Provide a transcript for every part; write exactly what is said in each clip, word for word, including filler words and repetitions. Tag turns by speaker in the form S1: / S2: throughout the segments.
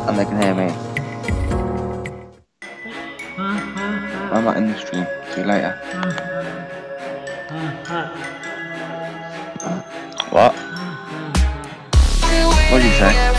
S1: and they can hear me. I'm not in the stream. See you later. What? What did you say?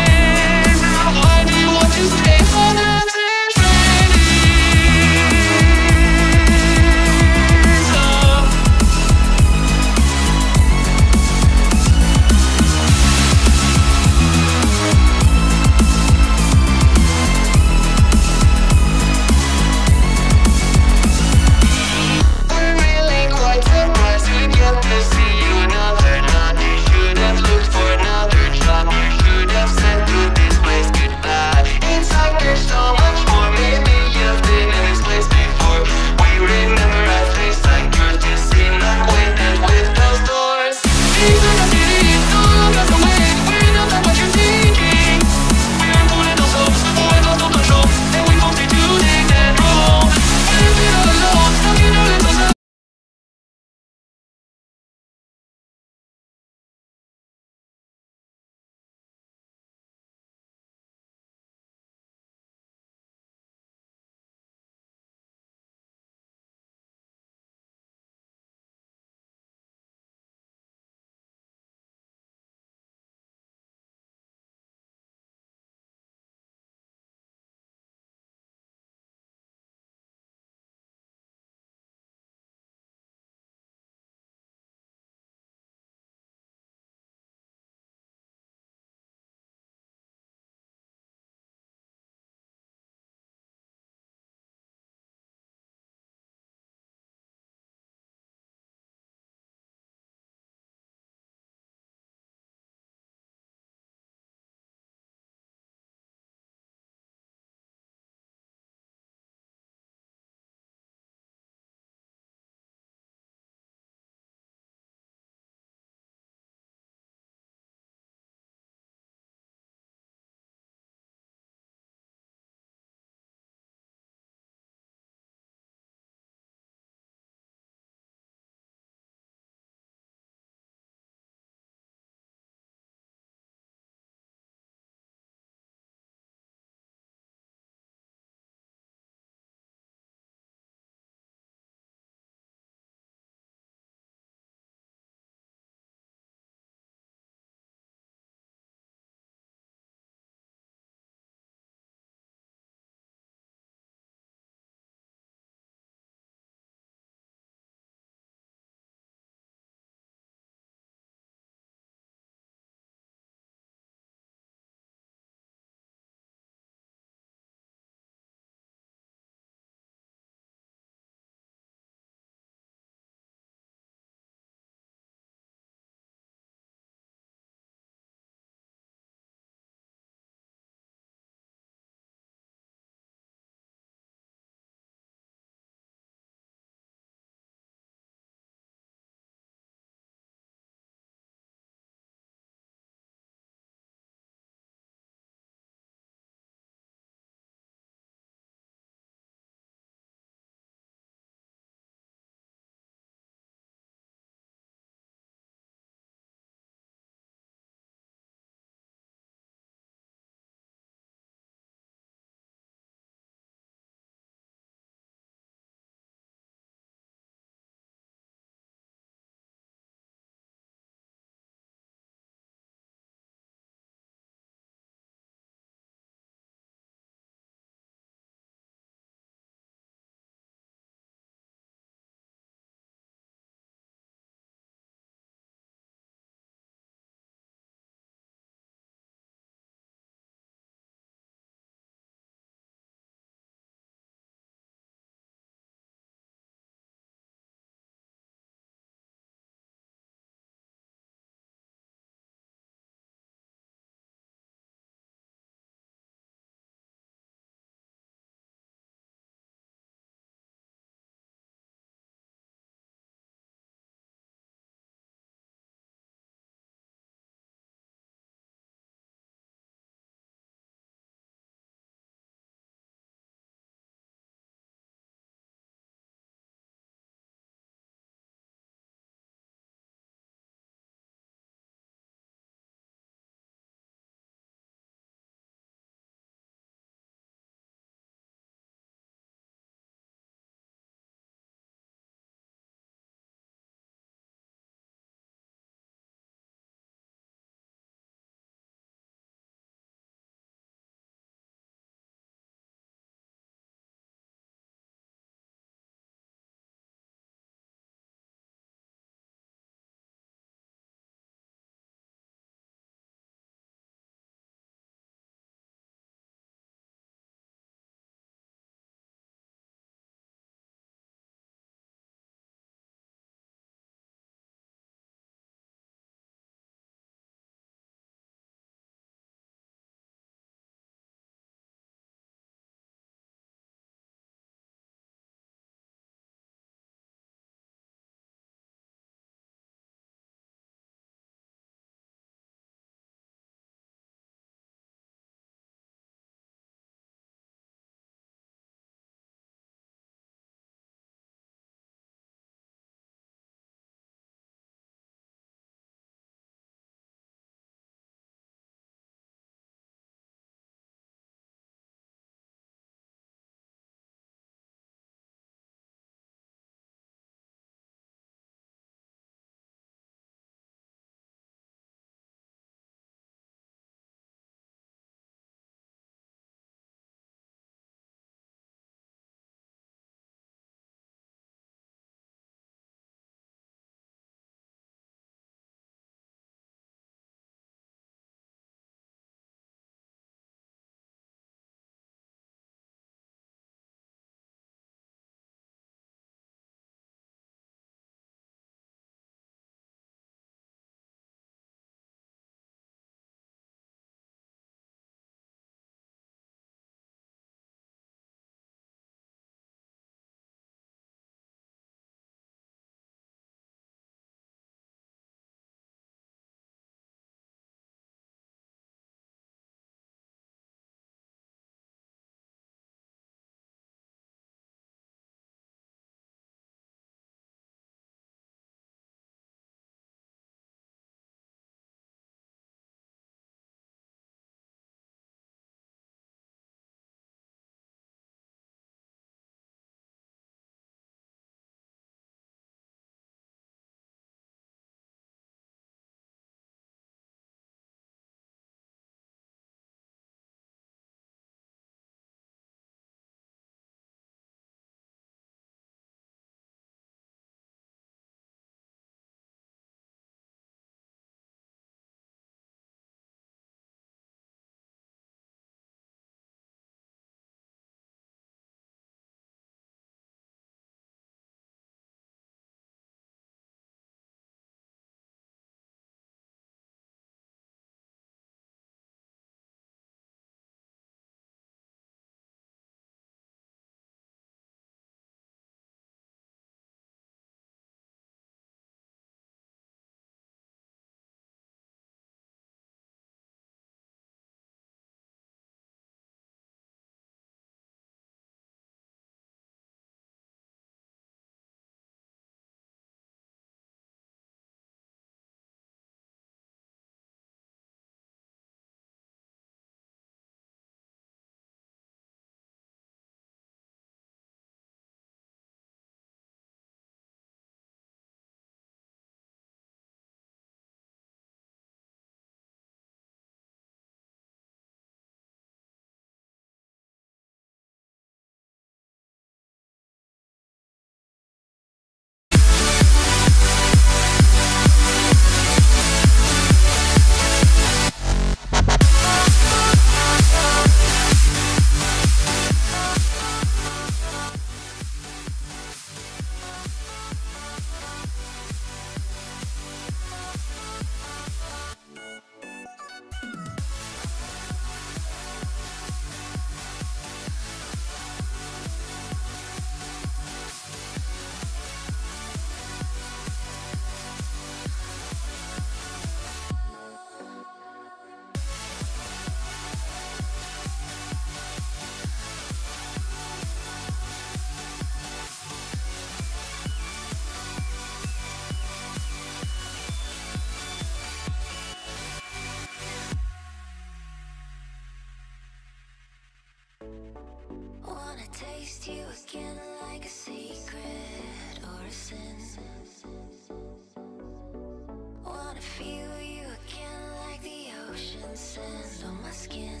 S2: feel you again like the ocean sand on my skin.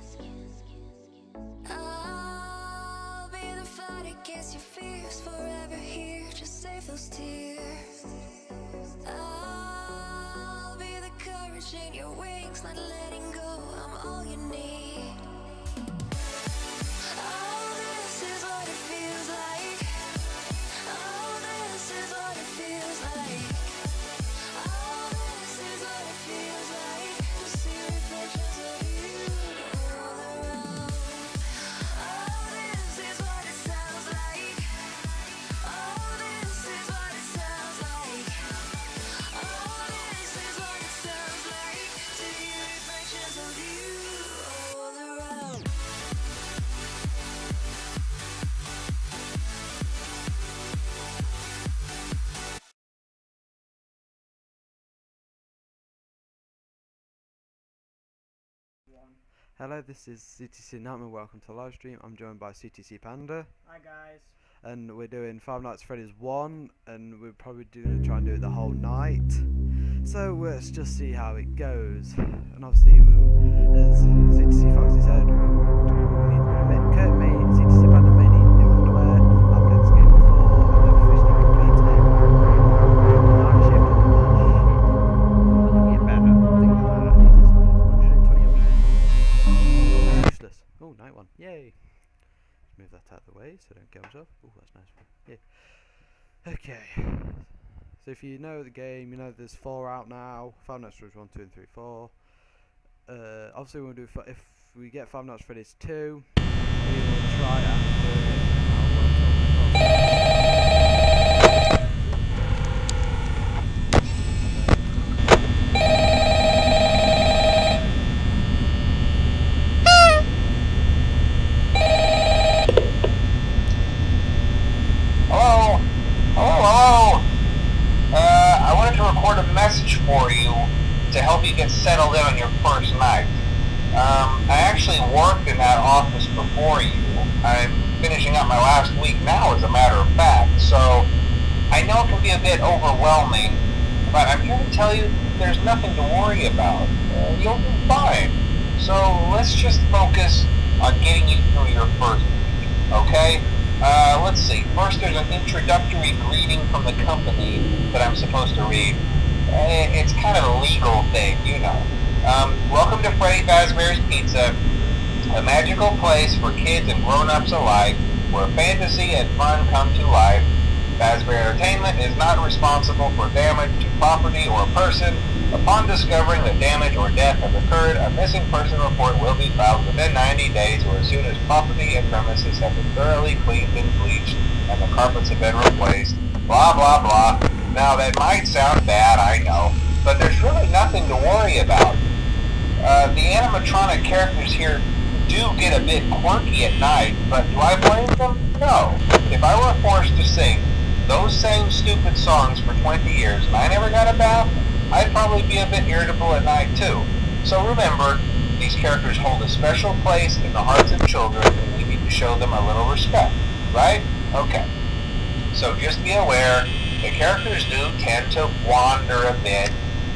S2: I'll be the fight against your fears, forever here, just save those tears. I'll be the courage in your wings, not letting go, I'm all you need. Oh, this is what it feels like. Oh, this is what it feels like. Oh, this is what it feels like to see reflections of you all around. Oh, this is what it sounds like. Oh, this is what it sounds like. Oh, this is what it sounds like to hear reflections of you all around.
S3: Hello, this is C T C Nightmare. Welcome to the live stream. I'm joined by C T C Panda.
S4: Hi guys.
S3: And we're doing Five Nights at Freddy's one, and we're probably going to try and do it the whole night. So let's just see how it goes. And obviously, we'll, as C T C Foxy said, we'll, we'll need to admit, Kurt may, C T C Panda may need new underwear. I've played this game before, I've never officially completed it. Night shift on the punch. I think it better. I think that might actually just one hundred twenty a week. Useless. Oh, night one. Yay. Let's move that out of the way so I don't kill myself. Oh, that's nice. Yeah. Okay. So if you know the game, you know there's four out now. Five Nights at Freddy's one, two, and three, four. Uh, obviously, we'll do if we get Five Nights at Freddy's two, we will try after.
S5: Hello? Hello, hello? Uh, I wanted to record a message for you to help you get settled in on your first night. Um, I actually worked in that office before you. I'm finishing up my last week now, as a matter of fact, so I know it can be a bit overwhelming, but I'm here to tell you there's nothing to worry about. Uh, you'll be fine. So let's just focus on getting you through your first week, okay? Uh, let's see. First, there's an introductory greeting from the company that I'm supposed to read. Uh, it's kind of a legal thing, you know. Um, welcome to Freddy Fazbear's Pizza, a magical place for kids and grown-ups alike, where fantasy and fun come to life. Fazbear Entertainment is not responsible for damage to property or person. Upon discovering that damage or death has occurred, a missing person report will be filed within ninety days or as soon as property and premises have been thoroughly cleaned and bleached and the carpets have been replaced. Blah, blah, blah. Now, that might sound bad, I know, but there's really nothing to worry about. Uh, the animatronic characters here do get a bit quirky at night, but do I blame them? No. If I were forced to sing those same stupid songs for twenty years and I never got a bath, I'd probably be a bit irritable at night too. So remember, these characters hold a special place in the hearts of children and we need to show them a little respect, right? Okay. So just be aware, the characters do tend to wander a bit.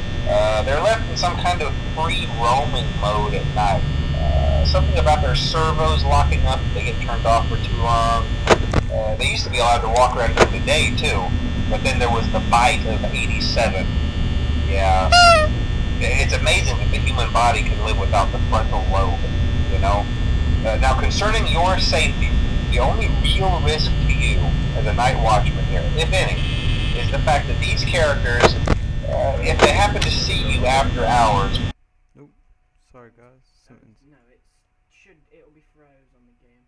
S5: Uh, they're left in some kind of free roaming mode at night. Uh, something about their servos locking up if they get turned off for too long. Uh, they used to be allowed to walk around during the day too, but then there was the bite of eighty-seven. Yeah, it's amazing that the human body can live without the frontal lobe, you know? Uh, now, concerning your safety, the only real risk to you as a night watchman here, if any, is the fact that these characters, uh, if they happen to see you after hours...
S3: Nope. Sorry guys, something's...
S4: No, it's should it'll be froze on the game.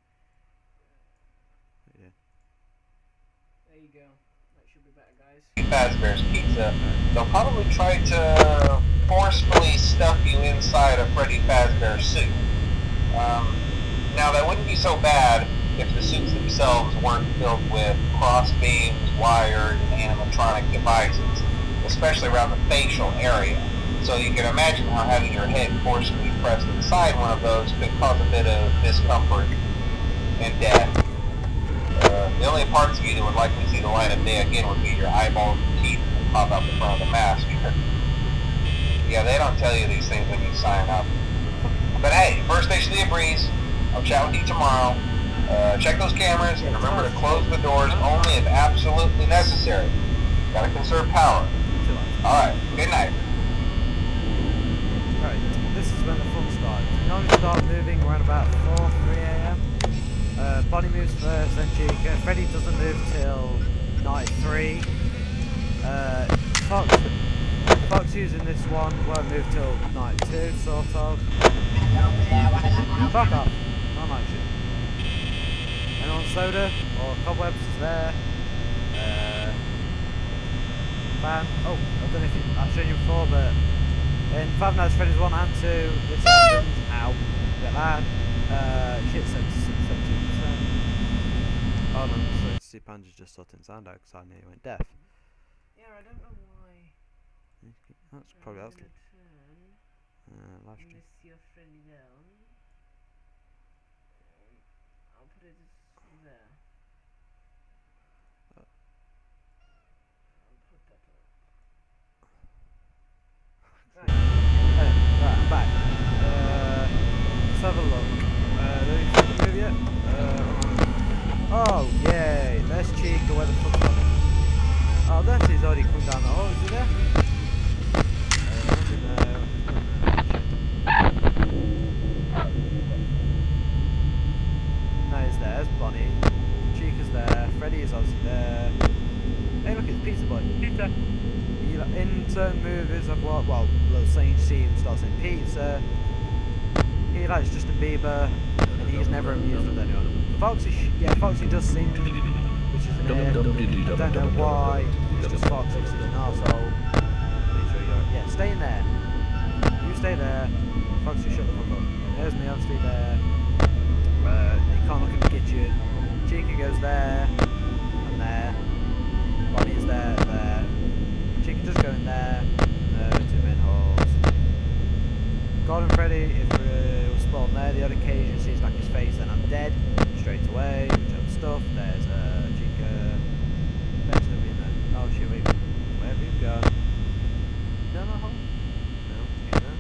S3: Yeah.
S4: There you go. That should be better, guys.
S5: Fazbear's Pizza, they'll probably try to forcefully stuff you inside a Freddy Fazbear suit. Um, now, that wouldn't be so bad if the suits themselves weren't filled with cross beams, wires, and animatronic devices, especially around the facial area. So you can imagine how having your head forcefully pressed inside one of those could cause a bit of discomfort and death. Uh, the only parts of you that would likely see the light of day again would be your eyeballs and teeth that pop out the front of the mask. Yeah, they don't tell you these things when you sign up. But hey, first station of the breeze. I'll chat with you tomorrow. Uh, check those cameras and remember to close the doors only if absolutely necessary. Gotta conserve power. Alright, good night.
S3: Right, this is when the fun starts. You normally start moving around about four, three a m Uh, Bonnie moves first, then Chica. Freddy doesn't move till night three. Uh, Fox, Fox using this one won't move till night two, sort of. Fuck off. I'm actually. Anyone soda or cobwebs is there. Uh, fan. Oh, I don't know if you, I've shown you before, but in Five Nights at Freddy's one and two, this happens. Ow. A bit loud. Uh, shit, seventy-two percent. Oh no, so see Panda's just sorting sound out because I knew he went deaf.
S4: Yeah, I don't know why.
S3: That's probably
S4: I'm
S3: that's
S4: gonna turn
S3: uh, live stream.
S4: this your friendly down. I'll put it there.
S3: Uh.
S4: I'll put that up.
S3: Right. Hey, right, I'm back. Uh, let's have a look. Uh, do we see the move yet? Uh, oh, yay! There's Chica. Where the fuck's Bonnie? Oh, that is already come down the hole. Is he there? No, he's there. There's Bonnie. Chica's there. Freddy is obviously there. Hey, look, it's Pizza Boy. Pizza. He, like, in certain movies of what, well, little saying scene starts in pizza. He likes Justin Bieber, and he's never amused with anyone. Foxy, sh yeah, Foxy does sing, which is an air. I don't know why. It's just Foxy, he's an arsehole. Make sure you're, yeah, stay in there. You stay there. Foxy, shut the fuck up. There's me, obviously there. Uh, you can't look in the kitchen. Chica goes there, and there. Bonnie is there, there. Chica just go in there. No, two main holes. Gordon Freddy, if uh, was spawned there, the odd occasion sees like his face, then I'm dead straight away. Which other stuff? There's uh, Chica. There's nobody in there. Oh shit! Wait, where have you gone? No, no hole. No, you know.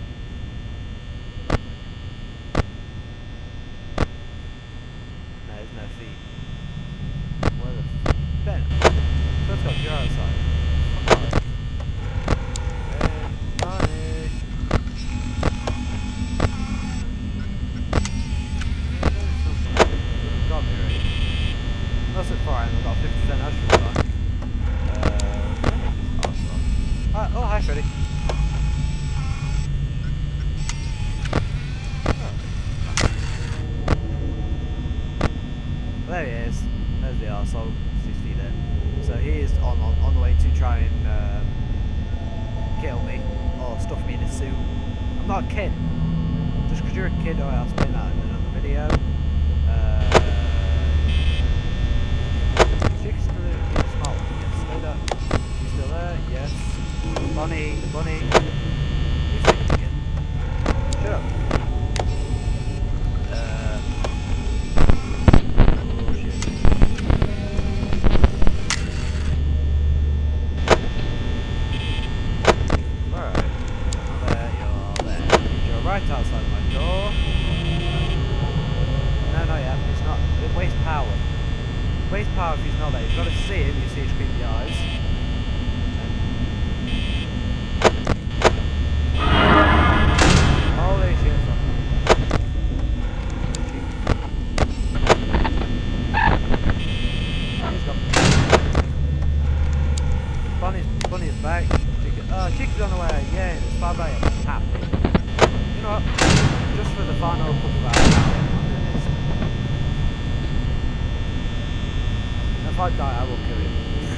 S3: No, there's no feet. Where the f Ben? Let's go. You're outside. Fuck off. Ben, Bonnie. Got me right. That's it, fine. I've got fifty percent actual time. Uh, awesome. Uh, oh, hi, Freddy. There he is. There's the arsehole. six feet in. So he is on, on on the way to try and um, kill me or stuff me in a suit. I'm not a kid. Just because you're a kid, I'll explain that in another video. Uh, Chica's still there. He's smart. Yes, stay there. He's still there. Yes. Bonnie, the bunny. Who's singing again? Shut up. Uh, oh shit. Alright. You're there, you're there. You're right outside my door. No, not yet. It's not. It wastes power. Waste power if he's not there. You've got to see him. You see his creepy eyes. Holy shit. He's gone. Bonnie's, Bonnie's back. Chica, oh, Chica's on the way. Yeah, it's far back. Happy. You know what? Just for the final couple of hours, I'm doing this. If I die, I will kill you.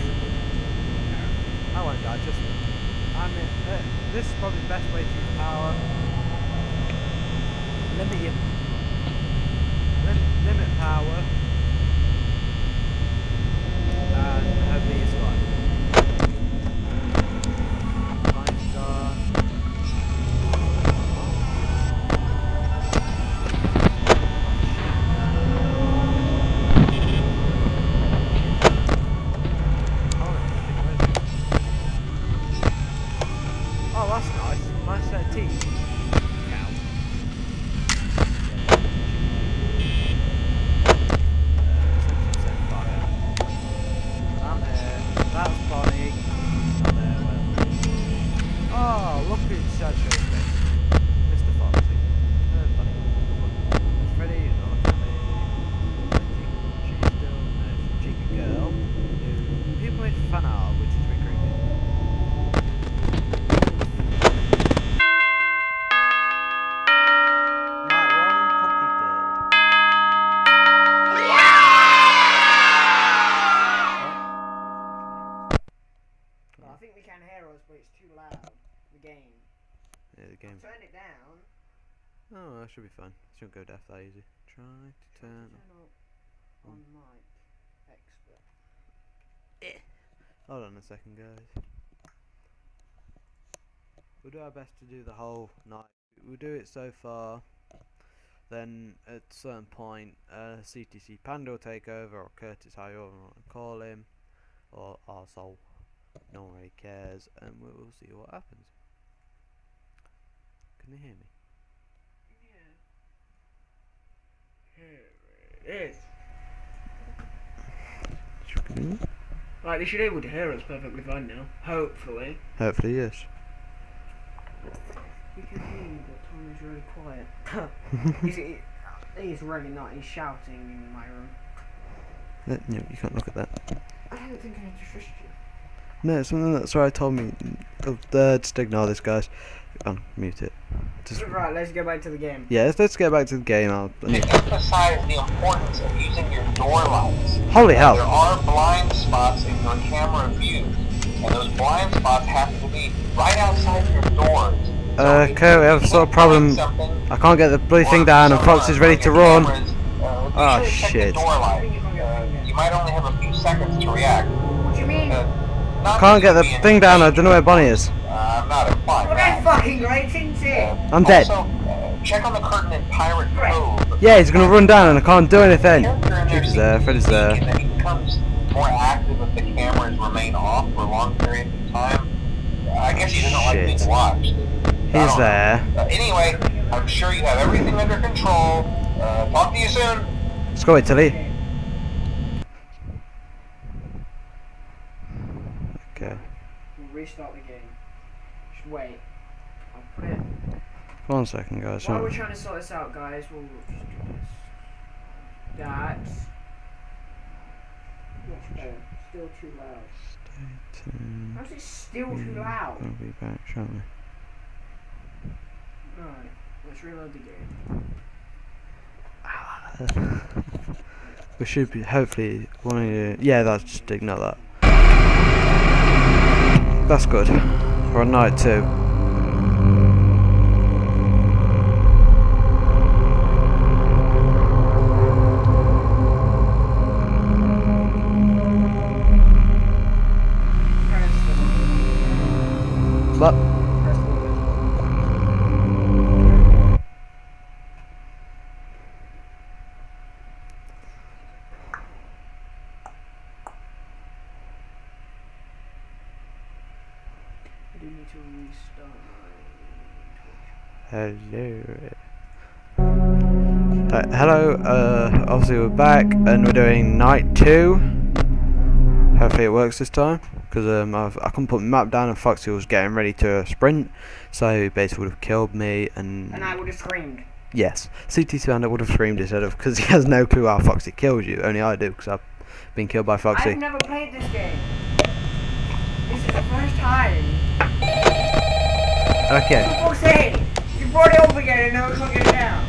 S3: I won't die, just... I mean, uh, this is probably the best way to use power. Limit your... Lim limit power. And hopefully you survive. Mine's gone. nice set of teeth. Cow. I'm here. That's Bonnie. I'm there. Well. Oh, look at his sad show face. Mister Foxy. There's Bonnie. There's Freddy. Oh, look at me. She's still a cheeky girl who people make fun of, which is really creepy. Night one completed.
S4: Well, I think they can hear us, but it's too loud. The game.
S3: Yeah, the game.
S4: Turn it down.
S3: Oh, that should be fun. Shouldn't go deaf that easy. Try to turn.
S4: Turn up on mic. Expert.
S3: Hold on a second, guys. We'll do our best to do the whole night. We'll do it so far. Then at a certain point, uh, C T C Panda will take over, or Curtis, how you want to call him, or Arsehole. No one really cares, and we'll, we'll see what happens. Can you hear me?
S4: Yeah. Here it is. Right, they should be able to hear us perfectly fine now. Hopefully.
S3: Hopefully, yes.
S4: We can hear you, but Tom is really quiet. he's, he, he's really not. He's shouting in my room.
S3: No, no, you can't look at that.
S4: I don't think I need to trust you.
S3: No, it's something that Sorry told me. Oh, uh, just ignore this, guys. Oh, mute it. Just,
S4: Right, let's go back to the game.
S3: yeah, let's, let's get back to the game. I'll,
S5: To emphasize the importance of using your door lights.
S3: Holy hell!
S5: There are blind spots in your camera view, and those blind spots happen to be right outside your doors. So
S3: Uh,
S5: if
S3: okay, we have a
S5: you
S3: sort of
S5: can't
S3: problem.
S5: find something,
S3: I can't get the bloody
S5: or
S3: thing down, and
S5: someone
S3: Fox is ready
S5: on
S3: to
S5: your
S3: run.
S5: cameras, uh, be
S3: Oh,
S5: sure to check the
S3: shit.
S5: door light. Uh, you might only have a few seconds to react.
S4: What do you mean?
S5: Uh, not
S3: Can't get
S5: that
S3: the
S5: you'd be in
S3: thing down. I
S5: danger.
S3: don't know where Bonnie is.
S5: Uh, I'm not implying
S4: Well,
S5: that.
S4: that's fucking great, isn't it?
S5: Uh,
S3: I'm dead.
S5: Also, uh, check on the curtain in Pirate Cove.
S3: Yeah, he's gonna run down, and I can't do anything.
S5: Character in there
S3: Freddy's
S5: seems
S3: there.
S5: to
S3: Freddy's
S5: be
S3: there.
S5: weak, and then he becomes more active if the cameras remain off for long periods of time. Uh, I guess he doesn't like being
S3: Shit.
S5: watched.
S3: He's there.
S5: Uh, anyway, I'm sure you have everything under control. Uh, talk to you soon.
S3: Let's go, Italy. Okay.
S4: We'll restart the game. Just wait. I'll put it.
S3: One second, guys.
S4: While
S3: Hold
S4: we're
S3: on.
S4: trying to sort this out, guys, we'll just do this. That's. Much better. Still too loud.
S3: Stay tuned.
S4: How's it still
S3: We
S4: too loud?
S3: will be back shortly.
S4: Right. Let's reload the game.
S3: We should be hopefully one of you. Yeah, that's just ignore that. That's good. We're on night two.
S4: Press the
S3: But
S4: press the I do need to restart my Twitch.
S3: hello. Uh, hello. Uh, obviously we're back and we're doing night two. Hopefully it works this time, because um, I've, I couldn't put my map down and Foxy was getting ready to sprint, so he basically would have killed me and.
S4: And I would have screamed.
S3: Yes, C T C Panda would have screamed instead of, because he has no clue how Foxy kills you. Only I do, because I've been killed by Foxy.
S4: I've never played this game. This is the first time.
S3: Okay.
S4: For fuck's sake! You brought it up again and now we can't get it down.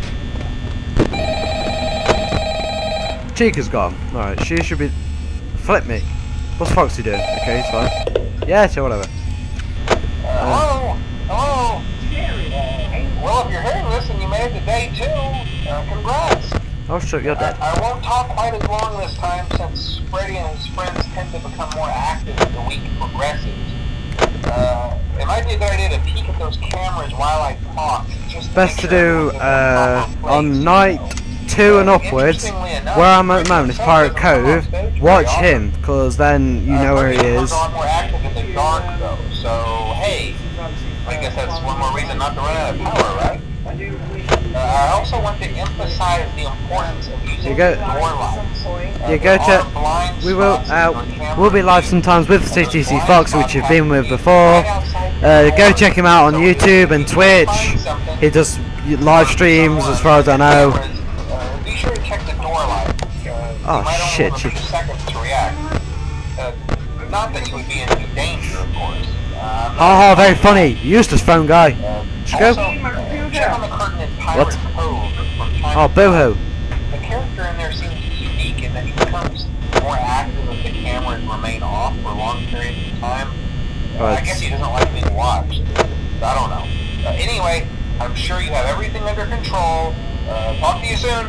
S3: Chica's gone. Alright, she should be. Flip me. What's Foxy doing? Okay, he's fine. Yeah, sure, whatever.
S5: Uh, hello? Hello?
S4: Jerry.
S5: Uh, well, if you're hearing this and you made it to day two, uh, congrats.
S3: Oh, shit, you're dead.
S5: I, I won't talk quite as long this time since Freddy and his friends tend to become more active as the week progresses. Uh, it might be a good idea to peek at those cameras while I talk. Just
S3: Best
S5: make
S3: to
S5: sure
S3: do
S5: everything's in the
S3: uh,
S5: proper
S3: on
S5: place,
S3: night
S5: you know.
S3: two and
S5: Uh,
S3: upwards,
S5: interestingly enough,
S3: where I'm at the
S5: Freddy
S3: moment is
S5: himself
S3: Pirate
S5: doesn't come on
S3: Cove.
S5: stage very
S3: Watch
S5: often.
S3: him, because then you
S5: Uh,
S3: know where he
S5: Freddy
S3: is.
S5: becomes a lot more active in the dark though, so hey,
S4: Foxy
S5: I guess that's one more reason not to run out of power, right?
S4: I do wish
S5: Uh, I also want to emphasize the importance of using
S3: You go-
S5: door lights. Uh,
S3: You go
S5: there
S3: check.
S5: are blind
S3: We will.
S5: spots
S3: Uh,
S5: in your camera.
S3: we'll be live sometimes with C T C
S5: Blind
S3: Fox,
S5: spots
S3: which you've
S5: have
S3: been
S5: to
S3: with
S5: be
S3: before.
S5: right outside the
S3: Uh, go
S5: door.
S3: check him out on
S5: So
S3: YouTube and
S5: if you
S3: Twitch.
S5: find something,
S3: He does live streams, as far as I know.
S5: cameras, uh, be sure to check the door lights. Uh,
S3: Oh,
S5: you might only
S3: shit,
S5: have a few
S3: you-
S5: seconds to react. Uh, not that you would be in any danger, of course. Uh,
S3: Ha ha, very funny. Useless phone guy.
S5: Uh,
S3: Should go.
S5: also, uh, check on the curtain in Pirate
S3: What?
S5: Cove from time
S3: Oh,
S5: to
S3: boohoo.
S5: time. The character in there seems unique in that he becomes more active if the cameras remain off for long periods of time. Uh, I
S3: Right.
S5: guess he doesn't like being watched. I don't know. Uh, anyway, I'm sure you have everything under control. Uh, talk to you soon.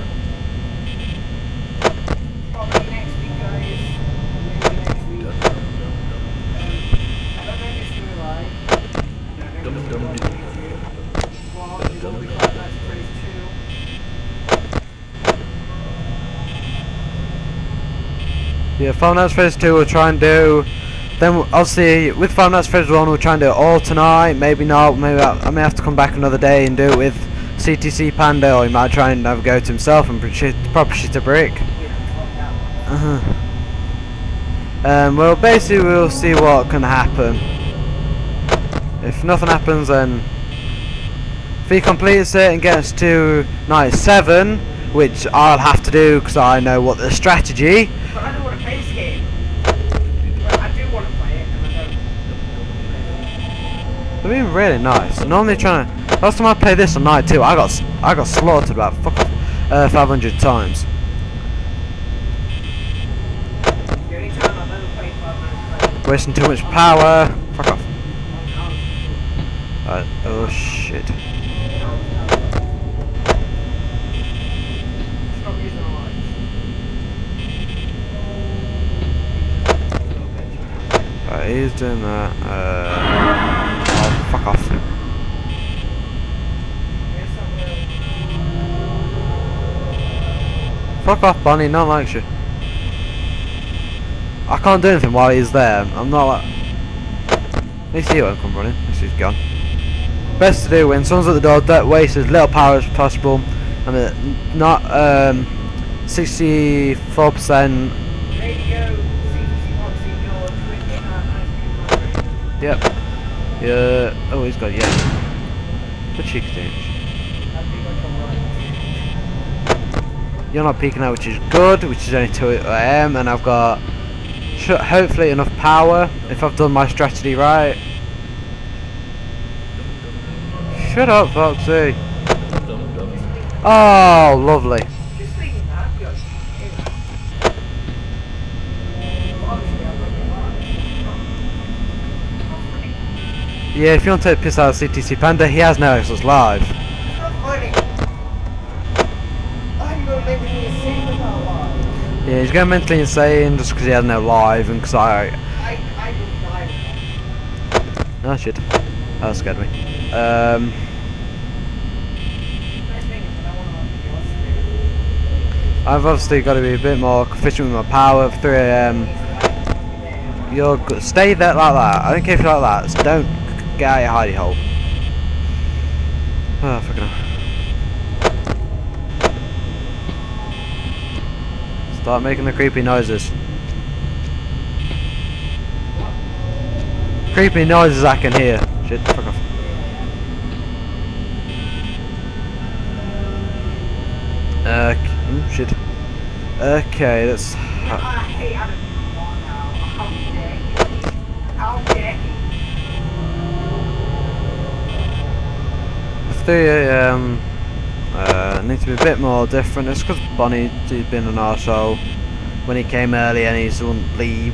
S4: probably next week, guys. Maybe next week. I don't know if it's gonna be live. I don't know if it's gonna be live on YouTube. Well, it will be Five Nights at Freddy's two.
S3: Yeah, Five Nights at Freddy's two we'll try and do. Then we'll- obviously with Five Nights at Freddy's one we'll try and do it all tonight. Maybe not. Maybe I, I may have to come back another day and do it with C T C Panda, or he might try and have a go to himself and shit, proper shit a brick.
S4: Yeah, fuck that one.
S3: Uh huh. Um. Well, basically we'll see what can happen. If nothing happens, then if he completes it and gets to ninety-seven, which I'll have to do because I know what the strategy.
S4: But I don't want to play this game. But I do want to play it, and I don't.
S3: They're being really nice. Normally trying to. Last time I played this on night two, I got s- I got slaughtered about fuck off, uh, five hundred times.
S4: The only time I've ever played Five Nights at Freddy's.
S3: Wasting too much power. Fuck off.
S4: I
S3: Right. Oh shit.
S4: Stop using the lights.
S3: Right, he's doing that. Uh. Oh, fuck off.
S4: Yes, I will.
S3: Fuck off, Bonnie. No one likes you. I can't do anything while he's there. I'm not like. At least he won't come running. At least he's gone. Best to do when someone's at the door, don't waste as little power as possible. I mean, not um, sixty-four percent.
S4: There you go, C T C Foxy, your Twitch, uh, nice
S3: Yep. Yeah. Oh, he's got yeah. The cheek stage.
S4: I think I can run.
S3: You're not peeking out, which is good. Which is only two A M, and I've got sh hopefully enough power if I've done my strategy right. Shut up, Foxy. Oh, lovely.
S4: Just leaving that, go. Obviously, I've got the
S3: Yeah, if you want to take the piss out of C T C Panda, he has no Xbox Live.
S4: It's not funny. I'm gonna make me insane without live.
S3: Yeah, he's going mentally insane just because he has no live and because I.
S4: I, I will die.
S3: Oh shit. That scared me. Um.
S4: Next thing is I wanna watch
S3: I've obviously got to be a bit more efficient with my power. three A M. You're good. Stay there like that. I don't care if you're like that. Just don't get out your hidey hole. Oh, fucking hell. Start making the creepy noises. Creepy noises I can hear. Shit, fuck off. Uh, mm, shit. Okay, let's.
S4: I hate having people on now. How dare you? How dare you?
S3: three A M. Uh, need to be a bit more different. It's because Bonnie has been an arsehole when he came early and he wouldn't leave.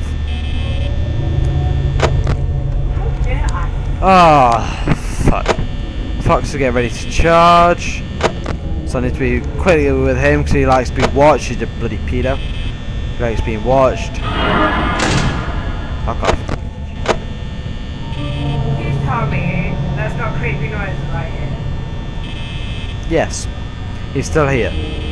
S4: How dare I?
S3: Ah, fuck. Fox to get ready to charge. So I need to be quickly with him because he likes to be watched. He's a bloody pedo. He likes being watched. Fuck off.
S4: Please tell me that's not creepy noises right here.
S3: Yes, he's still here.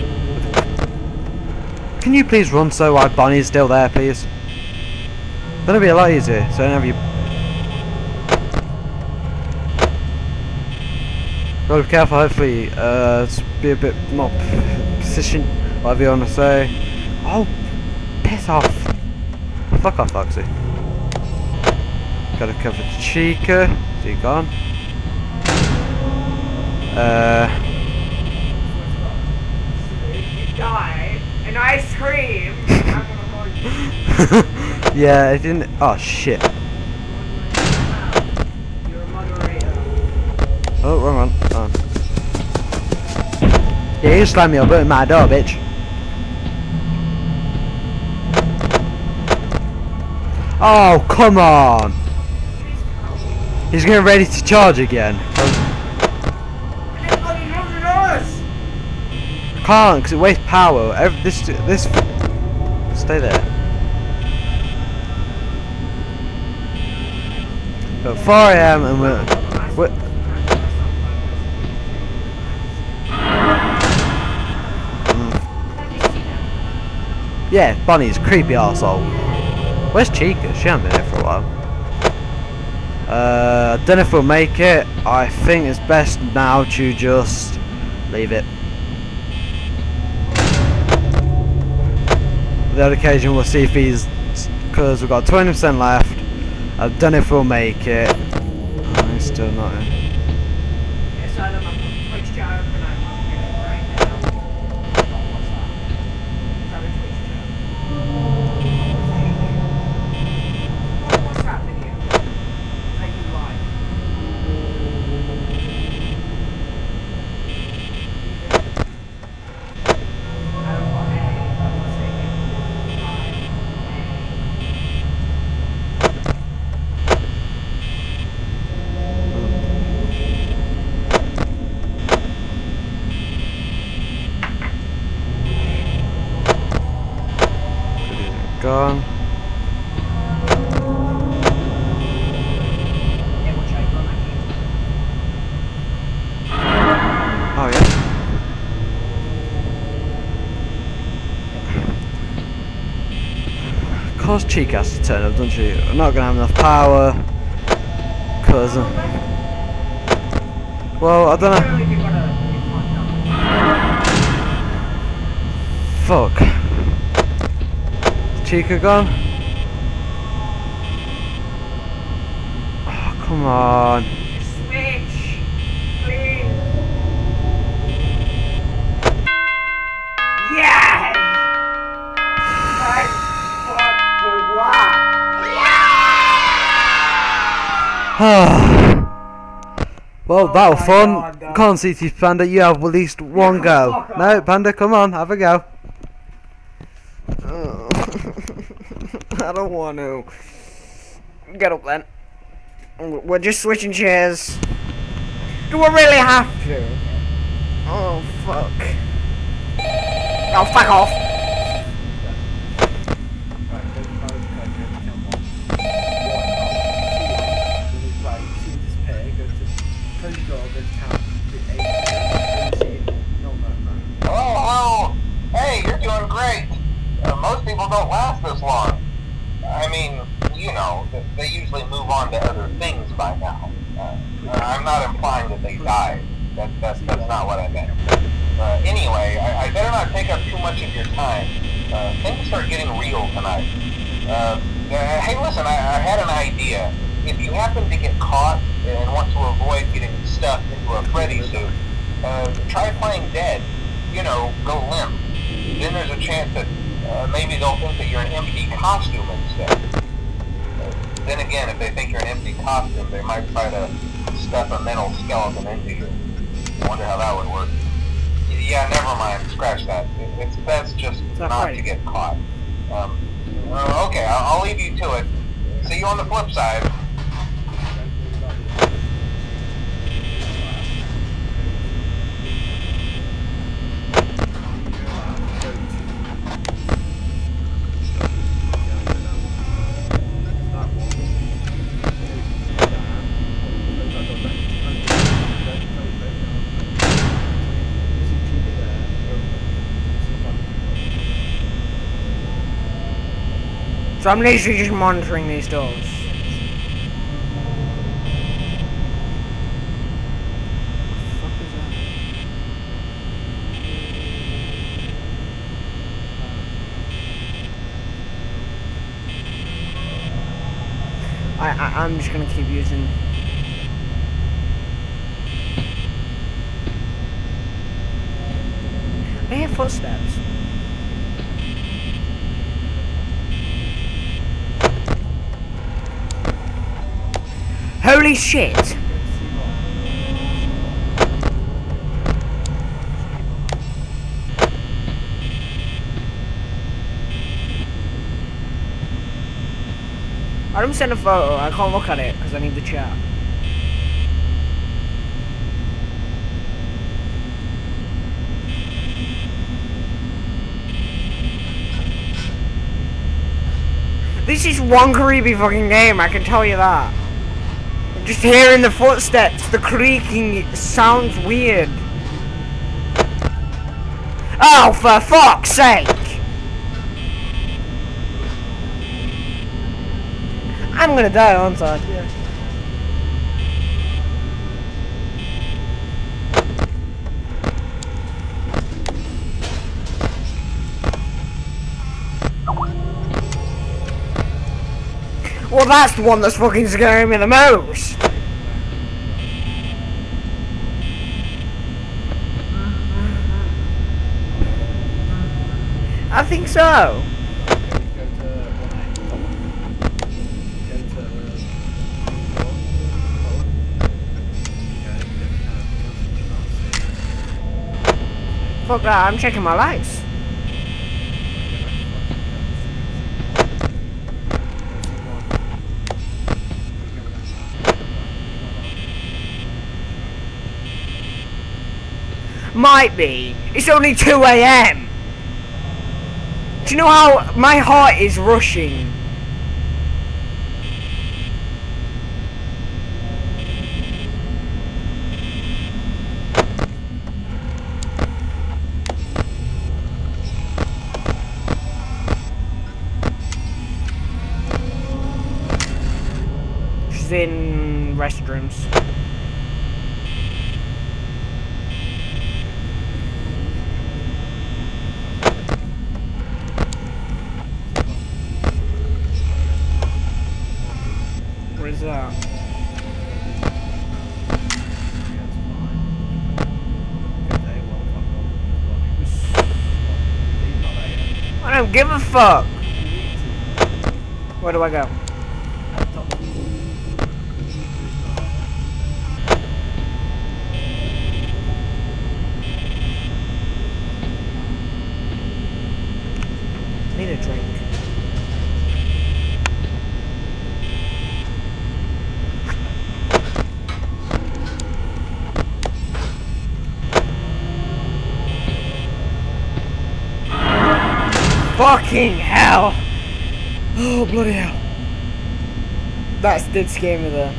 S3: Can you please run so while Bonnie's still there, please? That'll be a lot easier, so I don't have you. Gotta be careful, hopefully, uh, just be a bit more position, whatever you want to say. Oh, piss off. Fuck off, Foxy. Gotta cover Chica. Is he gone? Uh.
S4: You die, and I scream. I'm gonna hold you.
S3: Yeah, it didn't. Oh shit.
S4: You're a moderator.
S3: Oh, wrong one. Oh. Yeah, you slam your butt in my door, bitch. Oh, come on. He's getting ready to charge again. Can't, because it wastes power. Every, this, this. Stay there. But four A M and we're, we're yeah, Bonnie's creepy arsehole. Where's Chica? She hasn't been here for a while. Uh, I don't know if we'll make it. I think it's best now to just leave it. The other occasion we'll see if he's, because we've got twenty percent left. I don't know if we'll make it. Oh, he's still not in.
S4: Yes, I don't know. Twitch chat open. I'm opening it right now. What's that? Is that a Twitch chat? What's that video? Is that you live? I don't know. Hey, I'm not saying it.
S3: Gone.
S4: Yeah, watch out, run that
S3: Oh yeah. Cause Chica has to turn up, doesn't she? We're not gonna have enough power. Cause uh, well, I don't know.
S4: Really, you gotta be fucked up.
S3: Fuck. Chica gone? Oh, come on.
S4: Switch, please. Yes! Thank fuck for that.
S3: Well,
S4: Oh
S3: that was
S4: my
S3: fun.
S4: God, that-
S3: Come on, C T Panda, you have at least one
S4: Yeah,
S3: go.
S4: fuck
S3: No,
S4: off.
S3: Panda, come on, have a go. Oh. I don't want to.
S4: Get up then. We're just switching chairs. Do I really have to?
S3: Oh, fuck.
S4: Oh, fuck off.
S5: Hello, hello. Hey, you're doing great. Uh, most people don't last this long. I mean, you know, th- they usually move on to other things by now. Uh, I'm not implying that they died. That, that's, that's not what I meant. Uh, anyway, I, I better not take up too much of your time. Uh, things start getting real tonight. Uh, uh, hey, listen, I, I had an idea. If you happen to get caught and want to avoid getting stuffed into a Freddy suit, uh, try playing dead. You know, go limp. Then there's a chance that uh, maybe they'll think that you're an empty costume instead. Uh, then again, if they think you're an empty costume, they might try to stuff a mental skeleton into you. I wonder how that would work. Yeah, never mind. Scratch that. It, it's best just
S4: not
S5: not
S4: right.
S5: to get caught. Um, uh, okay, I'll, I'll leave you to it. See you on the flip side.
S4: So I'm literally just monitoring these doors.
S3: What is
S4: I I'm just gonna keep using. I hear footsteps. Holy shit! I don't send a photo, I can't look at it because I need the chat. This is one creepy fucking game, I can tell you that. Just hearing the footsteps, the creaking, it sounds weird. Oh, for fuck's sake! I'm gonna die, aren't I? Yeah. Well, that's the one that's fucking scaring me the most. I think so. Fuck that, I'm checking my lights. Might be. It's only two A M Do you know how my heart is rushing? She's in restrooms. What is that? I don't give a fuck. Where do I go? Need a drink. Fucking hell! Oh, bloody hell. That did scare me there.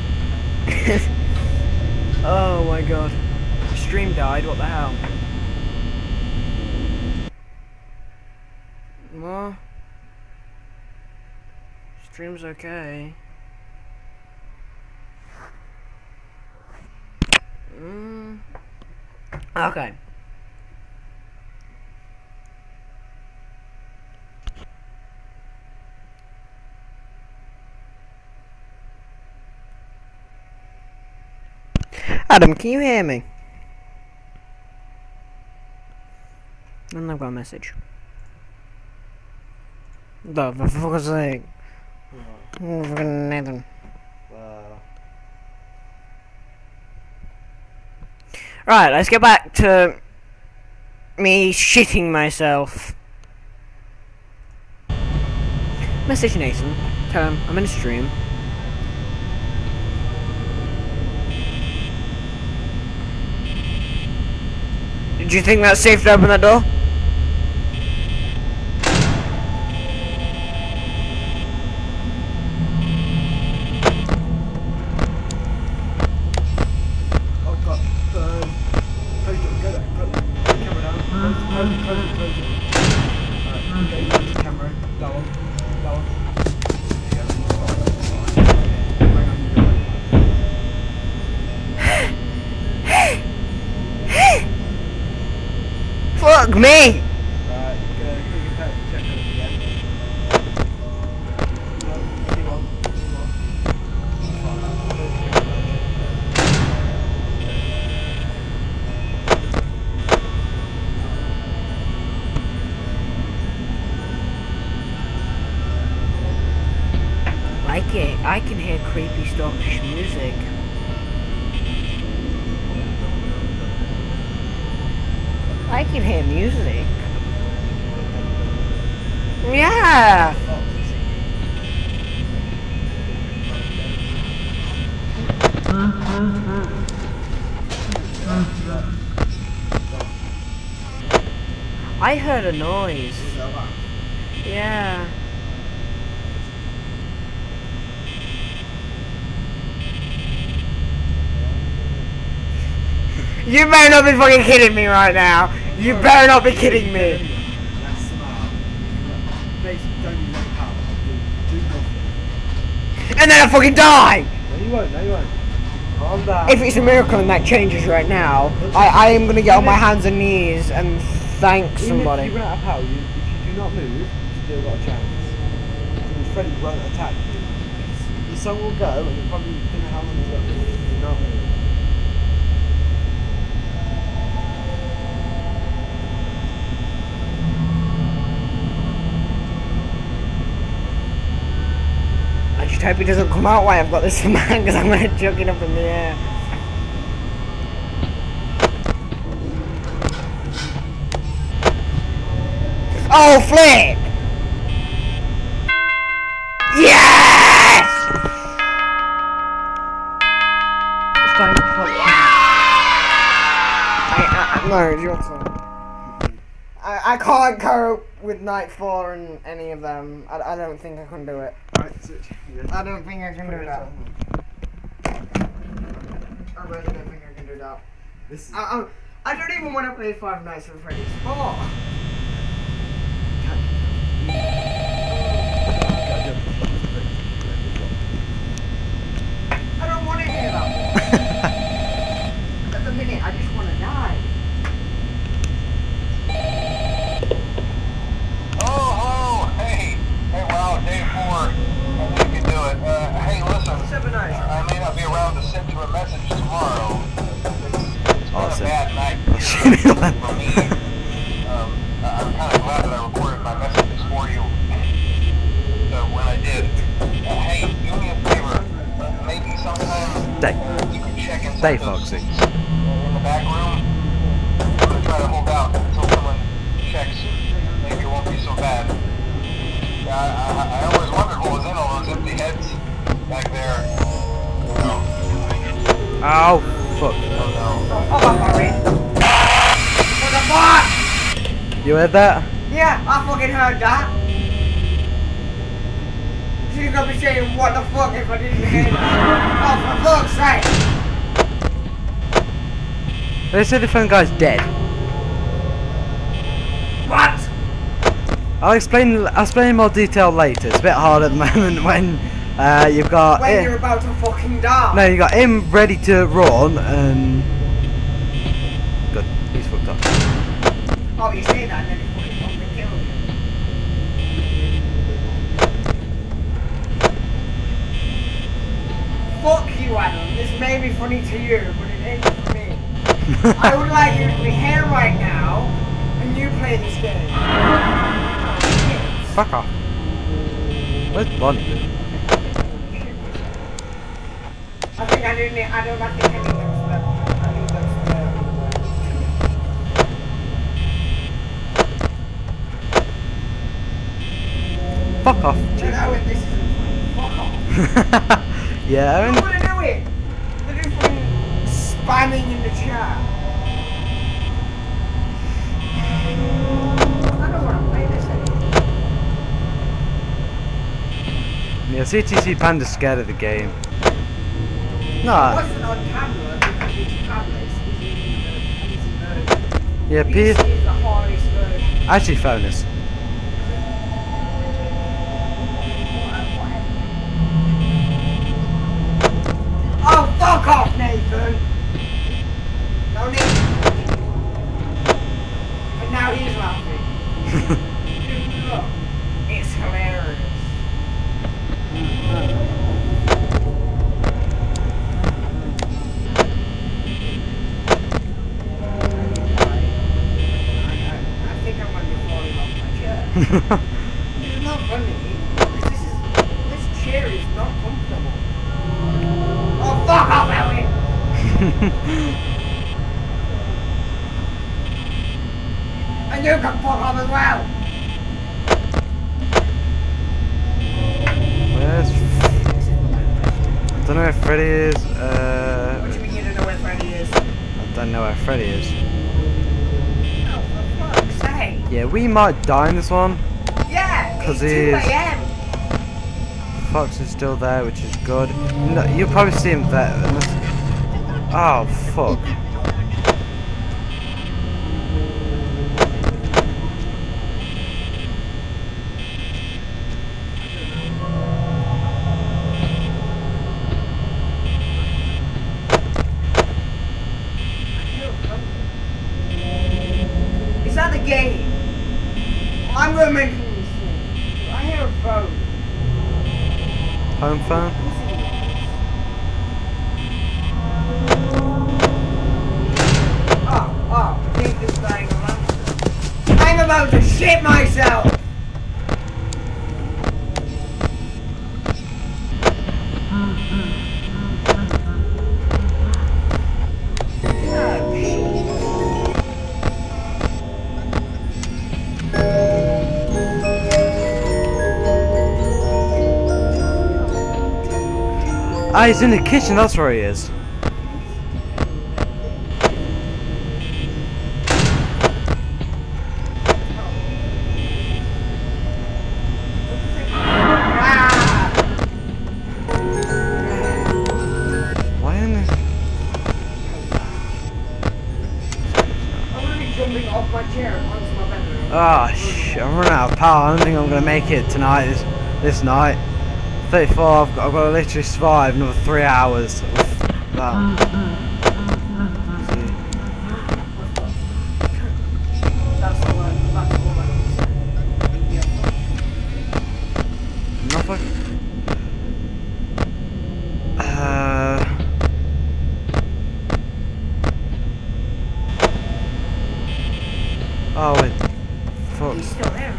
S4: Oh my god. Stream died, what the hell? Well, stream's okay. Mm. Okay. Adam, can you hear me? And I've got a message. The for fuck's sake. Oh, fucking Nathan.
S3: Wow.
S4: Right, let's get back to me shitting myself. Message Nathan. Tell him I'm in a stream. Did you think that's safe to open the door?
S3: Oh god. Um, close it, go there, close it. Camera down. Close it, close it, close it, close it. Alright, okay, back to the camera. That one. That one. There you go. Alright, bring on your door.
S4: Fuck me!
S3: Right, go, go your pet, check it again. No, keep on, keep on.
S4: creepy, stalkish music. I can hear music. Yeah! I heard a noise. Yeah. You better not be fucking kidding me right now. You better not be kidding me.
S3: That's smart. Basically, don't use any power. Do, do nothing.
S4: And then I fucking die!
S3: No, you won't. No, you won't. Calm down.
S4: If it's a miracle and that changes right now, I, I am gonna get on my hands and knees and thank
S3: Even
S4: somebody.
S3: if you run out of power, you, if you do not move, you still got a chance. And Freddy won't attack you. The sun will go, and you're probably don't know how long it's got to if you do not move.
S4: I just hope it doesn't come out while I've got this man, because I'm gonna chuck it up in the air. Oh, flip! Yes! Fine, fuck. I, I, no, it's your turn. I, I can't cope with Night four and any of them. I, I don't think I can do it.
S3: Right, switch.
S4: I don't think I can do that. I really don't think I can do that.
S3: This is.
S4: I, I, I don't even want to play Five Nights at Freddy's four. I don't want to hear that one. At the minute, I just want to die.
S5: Oh, hello! Hey! Hey, wow, day four. I think you can do it. Uh, hey, listen.
S4: Seven nights.
S5: I may not be around to send you a message tomorrow. It's, it's
S1: Awesome.
S5: been a bad night for me. Um, I- I'm kind of glad that I recorded my messages for you. So when I did, uh, hey, do me a favor. Uh, maybe sometime
S1: Dave.
S5: uh, you can check in
S1: Dave
S5: those
S1: Foxy.
S5: seats, uh, in the back room. I'm gonna try to hold out until someone checks. Maybe it won't be so bad. Yeah, I, I, I always wondered what was in all those empty heads back there. Oh,
S1: Oh, fuck.
S5: oh no.
S4: Oh, I'm sorry. What the fuck?
S1: You heard that?
S4: Yeah, I fucking heard that. She's gonna be saying what the fuck if I didn't hear that. Oh, for fuck's sake.
S1: They say the phone guy's dead.
S4: What?
S1: I'll explain. I'll explain in more detail later. It's a bit hard at the moment when uh, you've got.
S4: When
S1: it-
S4: you're about to fucking die.
S1: No, you got him ready to run and. Good. He's fucked up.
S4: Oh, you say that and then he fucking fucking kill you. Fuck you, Adam. This may be funny to you, but it ain't for me. I would like you to be here right now and you play this game.
S1: Fuck off. Where's Bonnie?
S4: I think I do need, I don't I think I need those left. I need those left.
S1: Fuck off.
S4: No, no, this isn't funny. Fuck off.
S1: Yeah,
S4: I'm
S1: and
S4: gonna do it. They're just fucking spamming in the chat. I don't wanna play this anymore.
S1: yeah, C T C Panda's scared of the game.
S4: It
S1: No,
S4: wasn't on camera because it's tablets. It's using the P C version.
S1: yeah,
S4: P C
S1: P
S4: is the hardest version.
S1: actually phone us.
S4: Oh, fuck off, Nathan! No, Nathan. And now he's laughing. Look, it's hilarious. I think I'm gonna be falling off my chair. It's not funny, because this is, this chair is not comfortable. And you can fuck off as well.
S1: Where's... I don't know where Freddy is.
S4: What
S1: Uh,
S4: do you mean you don't know where Freddy is?
S1: I don't know where Freddy is.
S4: Oh, for fuck's sake.
S1: Yeah, we might die in this one.
S4: Yeah,
S1: 'Cause
S4: it's two
S1: he's-
S4: A M.
S1: Fox is still there, which is good. No, you'll probably see him there. Unless... Oh, fuck.
S4: Is that the game? I'm gonna make you I hear a phone.
S1: Home phone?
S4: Oh, oh, leave this thing alone. I'm about to shit myself! Oh, shit.
S1: Ah, he's in the kitchen, that's where he is.
S4: Ah!
S1: Why in the...
S4: I'm gonna be jumping off my chair onto my bedroom.
S1: Ah, shit, I'm running out of power. I don't think I'm gonna make it tonight, this, this night. thirty-four, I've got, I've got to literally survive another three hours of that. See.
S4: That's all I, that's all I can say.
S1: Nothing. Uh. Oh wait. Fuck.
S4: He's still there.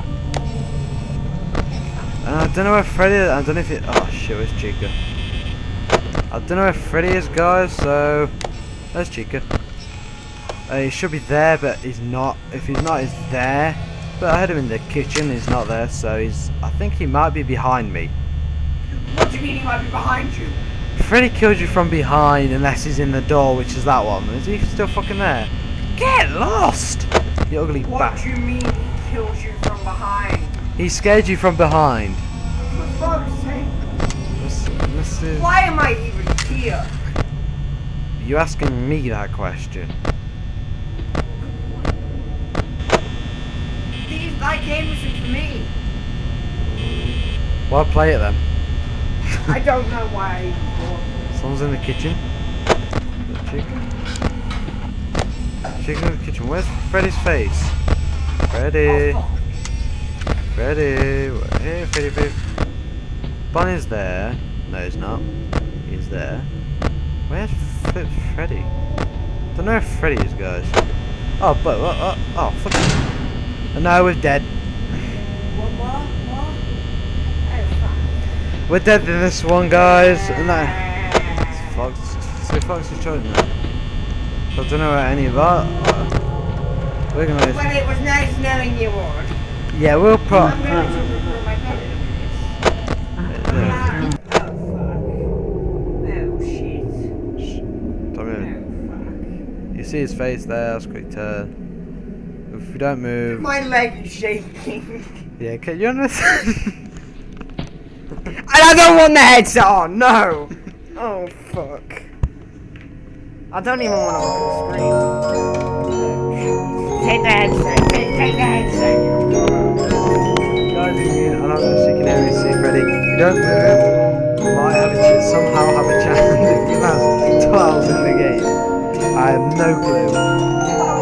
S1: Uh, I don't know where Freddy is. I don't know if it. Oh shit, where's Chica? I don't know where Freddy is, guys. So there's Chica. Uh, he should be there, but he's not. If he's not, he's there. But I had him in the kitchen. He's not there, so he's. I think he might be behind me.
S4: What do you mean he might be behind you?
S1: Freddy killed you from behind, unless he's in the door, which is that one. Is he still fucking there? Get lost, you ugly
S4: What
S1: bat.
S4: do you mean he kills you from behind?
S1: He scared you from behind.
S4: For fuck's sake.
S1: Let's, let's see.
S4: Why am I even here?
S1: You asking me that question?
S4: These, that game isn't for me.
S1: Why play it then?
S4: I don't know why I even bought
S1: Someone's in the kitchen. Chicken. Chicken in the kitchen. Where's Freddy's face? Freddy.
S4: Oh, fuck.
S1: Freddy. Hey, Freddy, Freddy. Bonnie's there. No, he's not. He's there. Where's Flip Freddy? Don't know where Freddy is, guys. Oh, but oh, oh, oh fuck. Oh, no, we're dead.
S4: What, what, what? Oh, fuck.
S1: We're dead in this one, guys. No. It's Fox. So Fox is trying now. I don't know where any of our. Uh, we're gonna.
S4: Well, it was nice knowing you all.
S1: Yeah, we'll pro.
S4: I'm going to record my bedroom.
S1: Yeah.
S4: Oh, fuck. Oh, shit.
S1: Come
S4: Oh,
S1: in.
S4: fuck.
S1: You see his face there. That's a quick turn. If we don't move.
S4: My leg is shaking.
S1: Yeah, can you understand?
S4: And I don't want the headset on, no! Oh, fuck. I don't even want to look at the screen. Take the headset, take, take the headset.
S1: Guys, I'm not just you can hear me see Freddy. If you don't move, you might have a ch somehow have a chance if you last twelve in the game. I have no clue.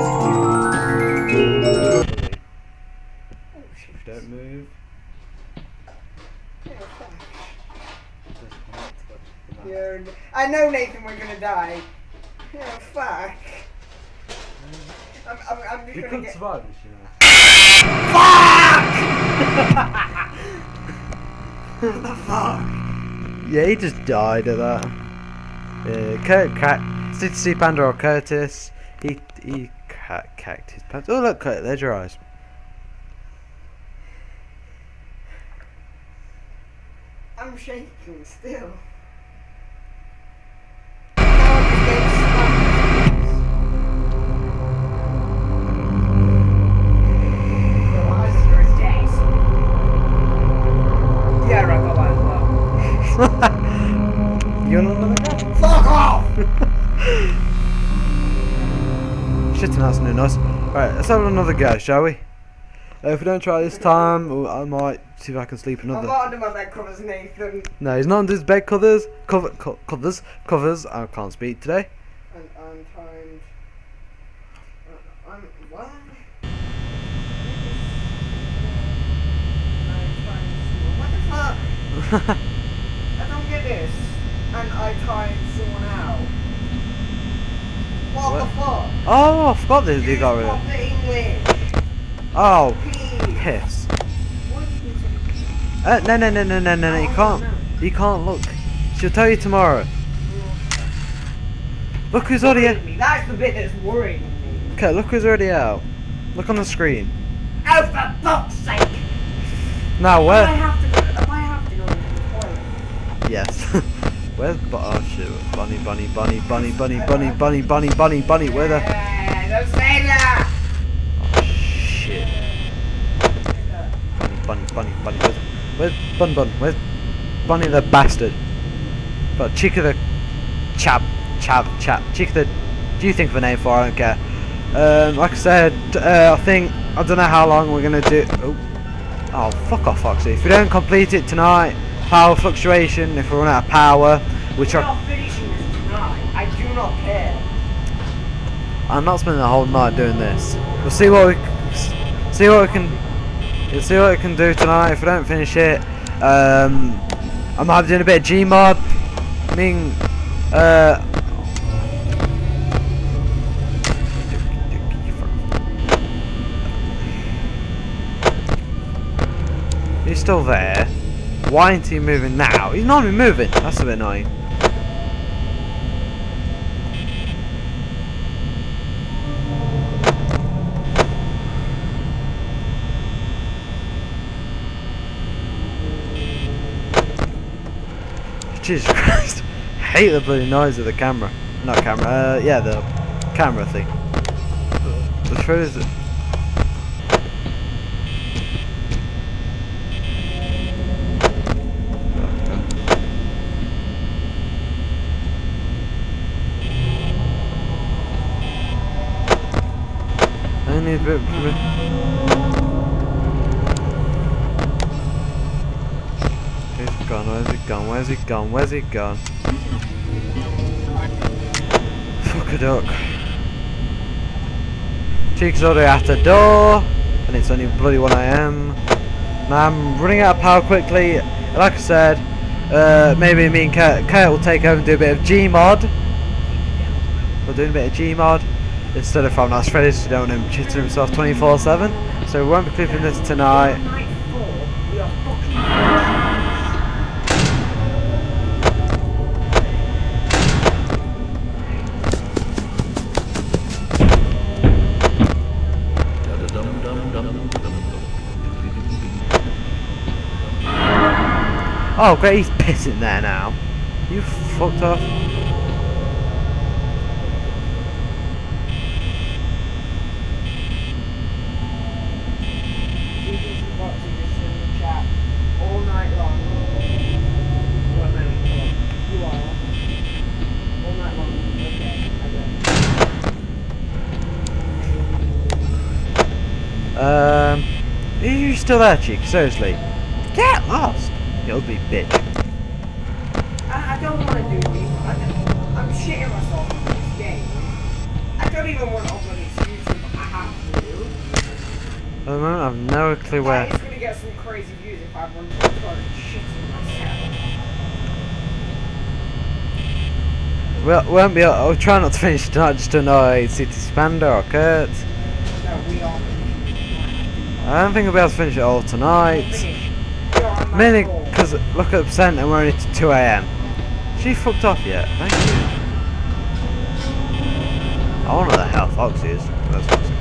S1: If you don't move.
S4: You're, I know, Nathan, we're gonna die. Oh, fuck. I'm, I'm, I'm just
S1: We
S4: gonna
S1: couldn't
S4: get...
S1: survive this, you know.
S4: What the fuck?
S1: Yeah, he just died of that. Yeah, Kurt Cat. C T C Panda or Curtis. He he ca cacked his pants. Oh look, Curtis, there's your eyes.
S4: I'm shaking still. Yeah, I got that as well.
S1: You want another go?
S4: Fuck off!
S1: Shit, that's no nice. Right, let's have another go, shall we? Uh, if we don't try this time, I might see if I can sleep
S4: I'm
S1: another.
S4: not under my bed covers, Nathan.
S1: No, he's not under his bed covers. Cover, co covers, covers. I can't speak today.
S4: And I'm timed. Uh, I'm what? I'm timed. What the fuck? I don't get this. And I timed someone out. What,
S1: What?
S4: the fuck?
S1: Oh, I forgot that you got rid
S4: Use
S1: of.
S4: proper English.
S1: Oh,
S4: Please.
S1: piss.
S4: What did you say?
S1: Uh, no, no, no, no, no, no, no. You can't. You can't look. She'll tell you tomorrow. Look who's already.
S4: Worrying me. That's the bit that's worrying me.
S1: Okay, look who's already out. Look on the screen.
S4: Oh, for fuck's sake!
S1: Now
S4: Do I
S1: where?
S4: have to go? Do I have to go into the toilet?
S1: Yes. Where's bu- oh shit? Bunny, bunny, bunny, bunny, bunny, bunny, bunny, bunny, bunny, bunny. Where the?
S4: Yeah, don't say that!
S1: Oh shit. Bunny, bunny, bunny, bunny. Where's, where's Bun Bun? Where's Bunny the bastard? But Chica the chap, chap, chap. Chica the. Do you think of a name for? I don't care. Um, like I said, uh, I think I don't know how long we're gonna do. Oh, oh fuck off, Foxy. If we don't complete it tonight, power fluctuation. If we run out of power, which
S4: We're
S1: are.
S4: not finishing this tonight. I do not care.
S1: I'm not spending the whole night doing this. We'll see what we see what we can we'll see what we can do tonight. If we don't finish it, um, I might be doing a bit of Gmod. I mean, uh, he's still there. Why isn't he moving now? He's not even moving. That's a bit annoying. Jesus Christ. I hate the bloody noise of the camera. Not camera, uh, yeah, the camera thing. The truth is it. I need a bit of. He's gone, where's he gone, where's he gone, where's he gone? Fuck a duck. Cheek's already at the door, and it's only bloody one A M. Now I'm running out of power quickly. Like I said, uh, maybe me and Kurt, Kurt will take over and do a bit of Gmod. We're doing a bit of Gmod instead of Five Nights at Freddy's. We don't want him cheating himself twenty-four seven. So we won't be clipping this tonight.
S4: Night four, we are fucking
S1: Oh great, he's pissing there now. You fucked off.
S4: all night long. Well, no, you are. All night long. Okay, I
S1: Um, are you still there, Cheek? Seriously? Get lost, you ugly bitch.
S4: I, I don't want to do these. I don't, I'm shitting myself in this game. I don't even want to upload excuses, but I have to do.
S1: At the moment, I've no clue where.
S4: It's going to get some crazy views if I run to the toilet shitting myself.
S1: We won't be. I'll try not to finish tonight, just to annoy C T C Panda or Kurt.
S4: No, we are.
S1: I don't think I'll be able to finish it all tonight.
S4: Finish. We are on night
S1: Mainly
S4: four.
S1: because look at the percent and we're only to two A M. She fucked off yet? Thank you. I wonder the hell Foxy is. That's Foxy.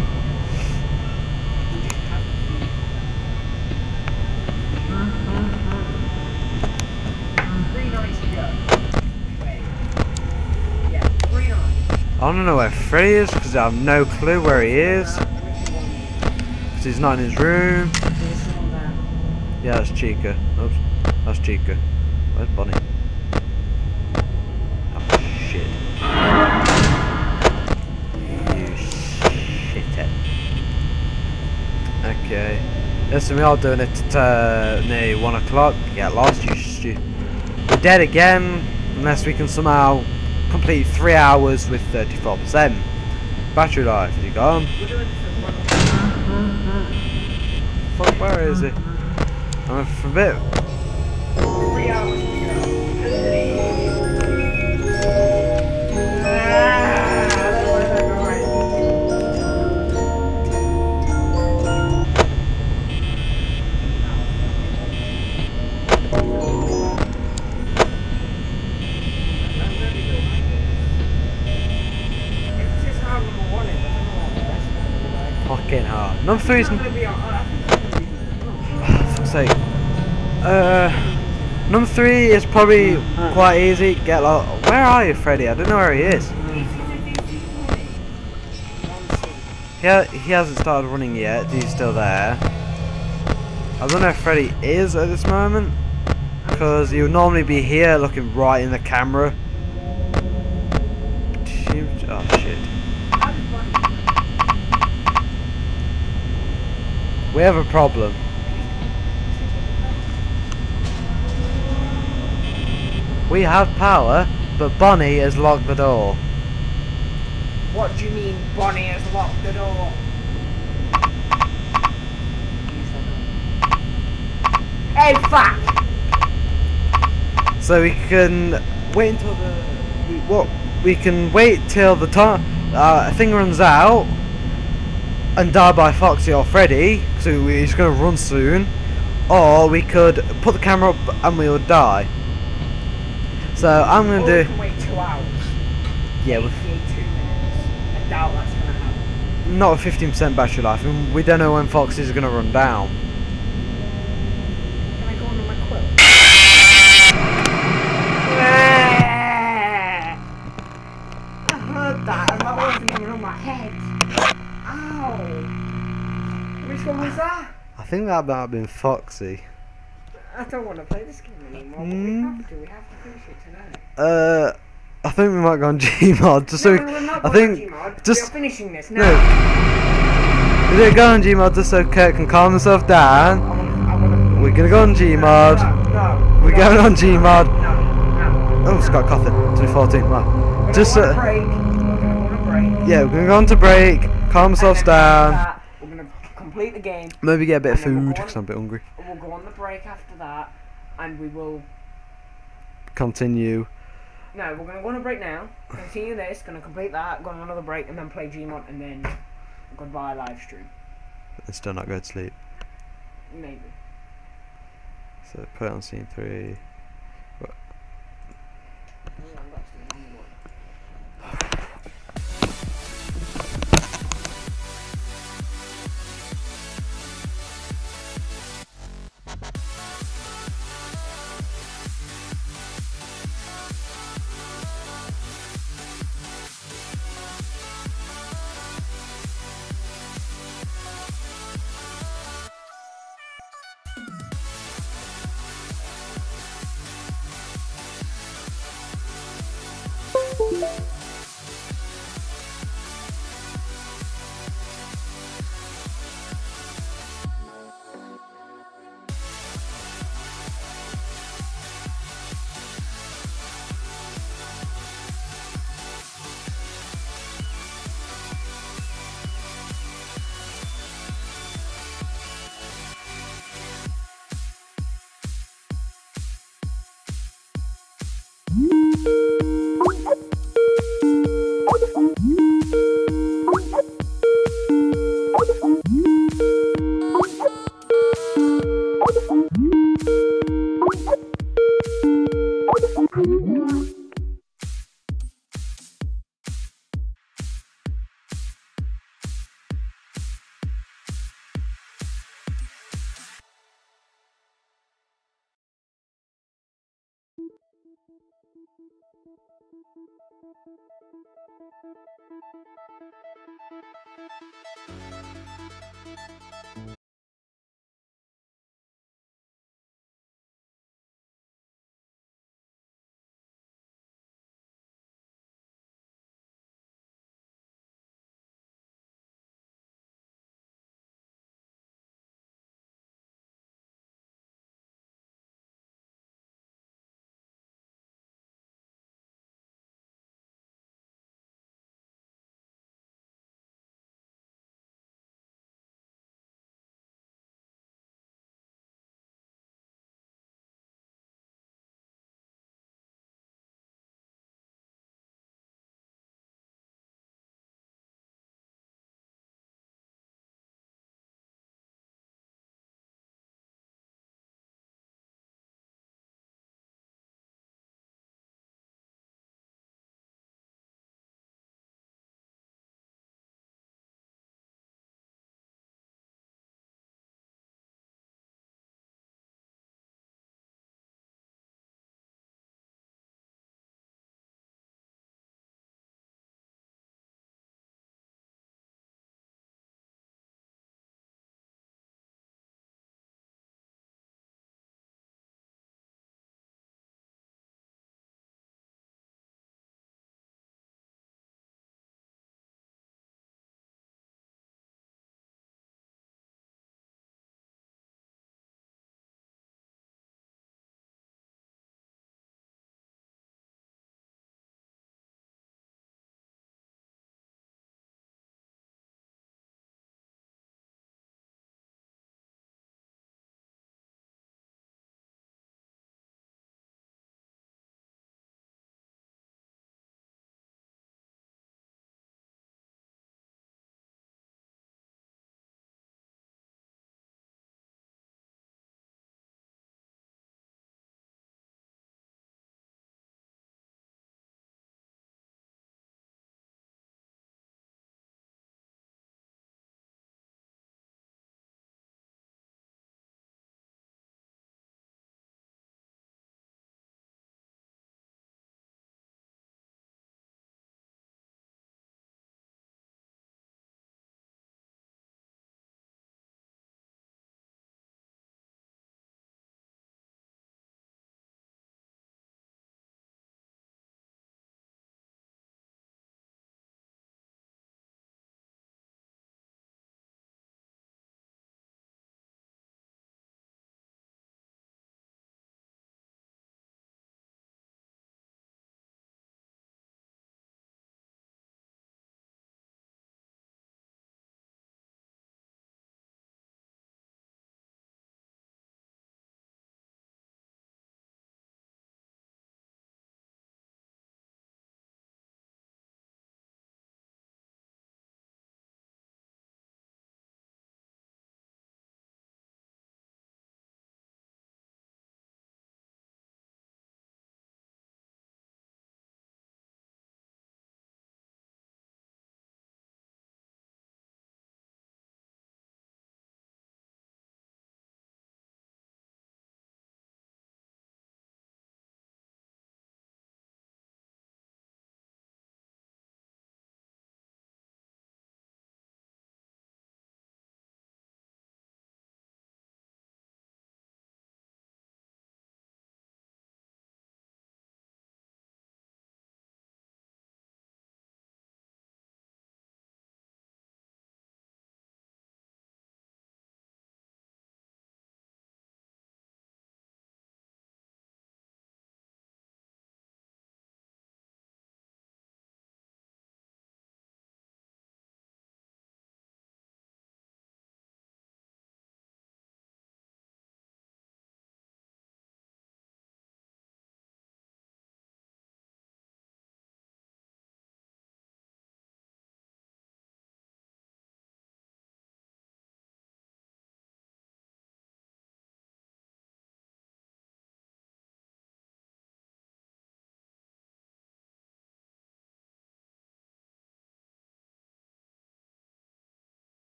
S4: Three nights to go. Wait. Yeah, three nights.
S1: I don't know where Freddy is because I have no clue where he is. Because he's not in his room.
S4: There's someone there.
S1: Yeah, that's Chica. Oops. That's Chica. Where's Bonnie? Oh, shit. You shithead. Okay. Listen, we are doing it at uh, nearly one o'clock. Get lost, you stu- We're dead again, unless we can somehow complete three hours with thirty-four percent. Battery life, is he gone?
S4: We're doing this at one o'clock.
S1: Fuck, where is he? I'm for a bit.
S4: Three hours to go. Ah, that's where they're going. It's just how number one is. I don't know what the rest of them are like.
S1: Fucking hard. Number three is.
S4: It's not gonna be on- I think it's gonna be on-
S1: For fuck's sake. Uh, number three is probably quite easy. Get lost. Where are you, Freddy? I don't know where he is. He, ha he hasn't started running yet. He's still there. I don't know if Freddy is at this moment, because he would normally be here looking right in the camera. Oh shit. We have a problem. We have power, but Bonnie has locked the door.
S4: What do you mean Bonnie has locked the door? Hey, fuck!
S1: So we can wait until the we, what we can wait till the time uh, thing runs out and die by Foxy or Freddy, so he's gonna run soon, or we could put the camera up and we would die. So I'm gonna
S4: Or
S1: do
S4: we can wait two hours.
S1: yeah with
S4: eighty-eight two minutes. I doubt that's gonna happen.
S1: not a fifteen percent battery life, and we don't know when Foxy's gonna run down.
S4: Can I go under my quilt? I heard that, and that wasn't even on my head. Ow! Which one was that?
S1: I think that might have been Foxy.
S4: I don't want to play this game anymore, but we
S1: Mm.
S4: have to. We have to finish it tonight.
S1: Uh, I think we might go on Gmod just so
S4: No,
S1: we,
S4: we're not
S1: I
S4: going
S1: think
S4: on Gmod.
S1: just
S4: We are finishing this
S1: no.
S4: now.
S1: We're gonna go on Gmod just so Kurt can calm himself down.
S4: I wanna, I wanna,
S1: We're gonna go on Gmod.
S4: No, no,
S1: We're
S4: no,
S1: going on Gmod.
S4: No, no.
S1: Oh, Scott coughing. twenty fourteen. Wow.
S4: We're
S1: Just
S4: gonna
S1: uh,
S4: go on a break. We're gonna go on a break.
S1: yeah, we're gonna go on to break. Calm ourselves
S4: And then after
S1: down.
S4: that, we're gonna complete the game.
S1: Maybe get a bit of
S4: and then we'll
S1: food
S4: go on-
S1: because I'm a bit hungry.
S4: We'll go on the break after that, and we will.
S1: Continue.
S4: No, we're gonna go on a break now. Continue this. Gonna complete that. Go on another break, and then play Gmod, and then goodbye live stream.
S1: And still not go to sleep.
S4: Maybe.
S1: So put it on scene three.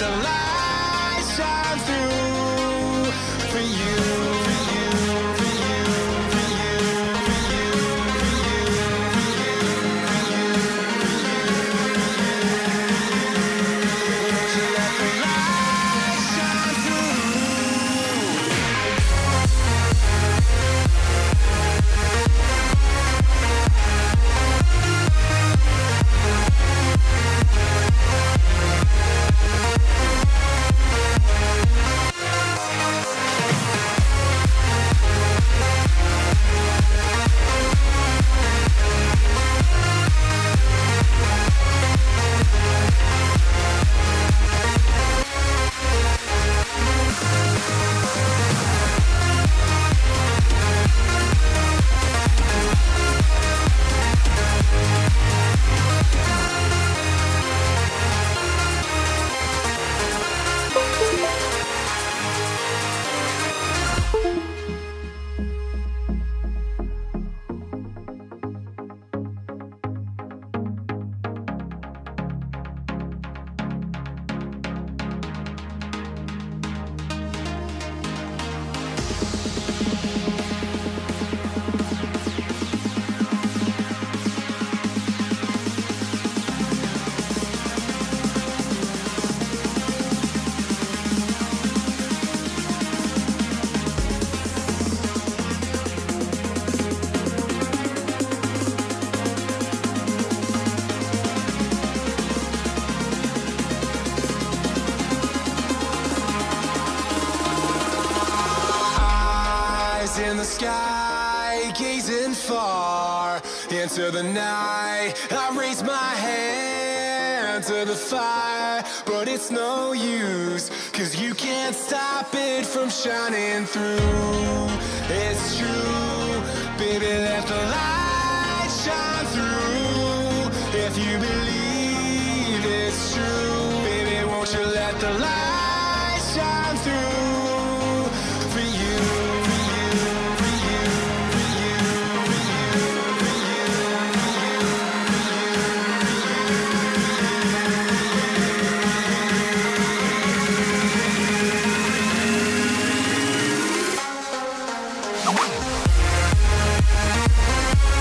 S6: the light shine through for you, for you, for you, for you, for you, for you, for you, for you, for you. Let the light shine through. In the sky, gazing far into the night, I raise my hand to the fire, but it's no use, cause you can't stop it from shining through. It's true, baby, let the light shine through. If you believe it's true, baby, won't you let the light shine through for you.
S2: We'll be right back.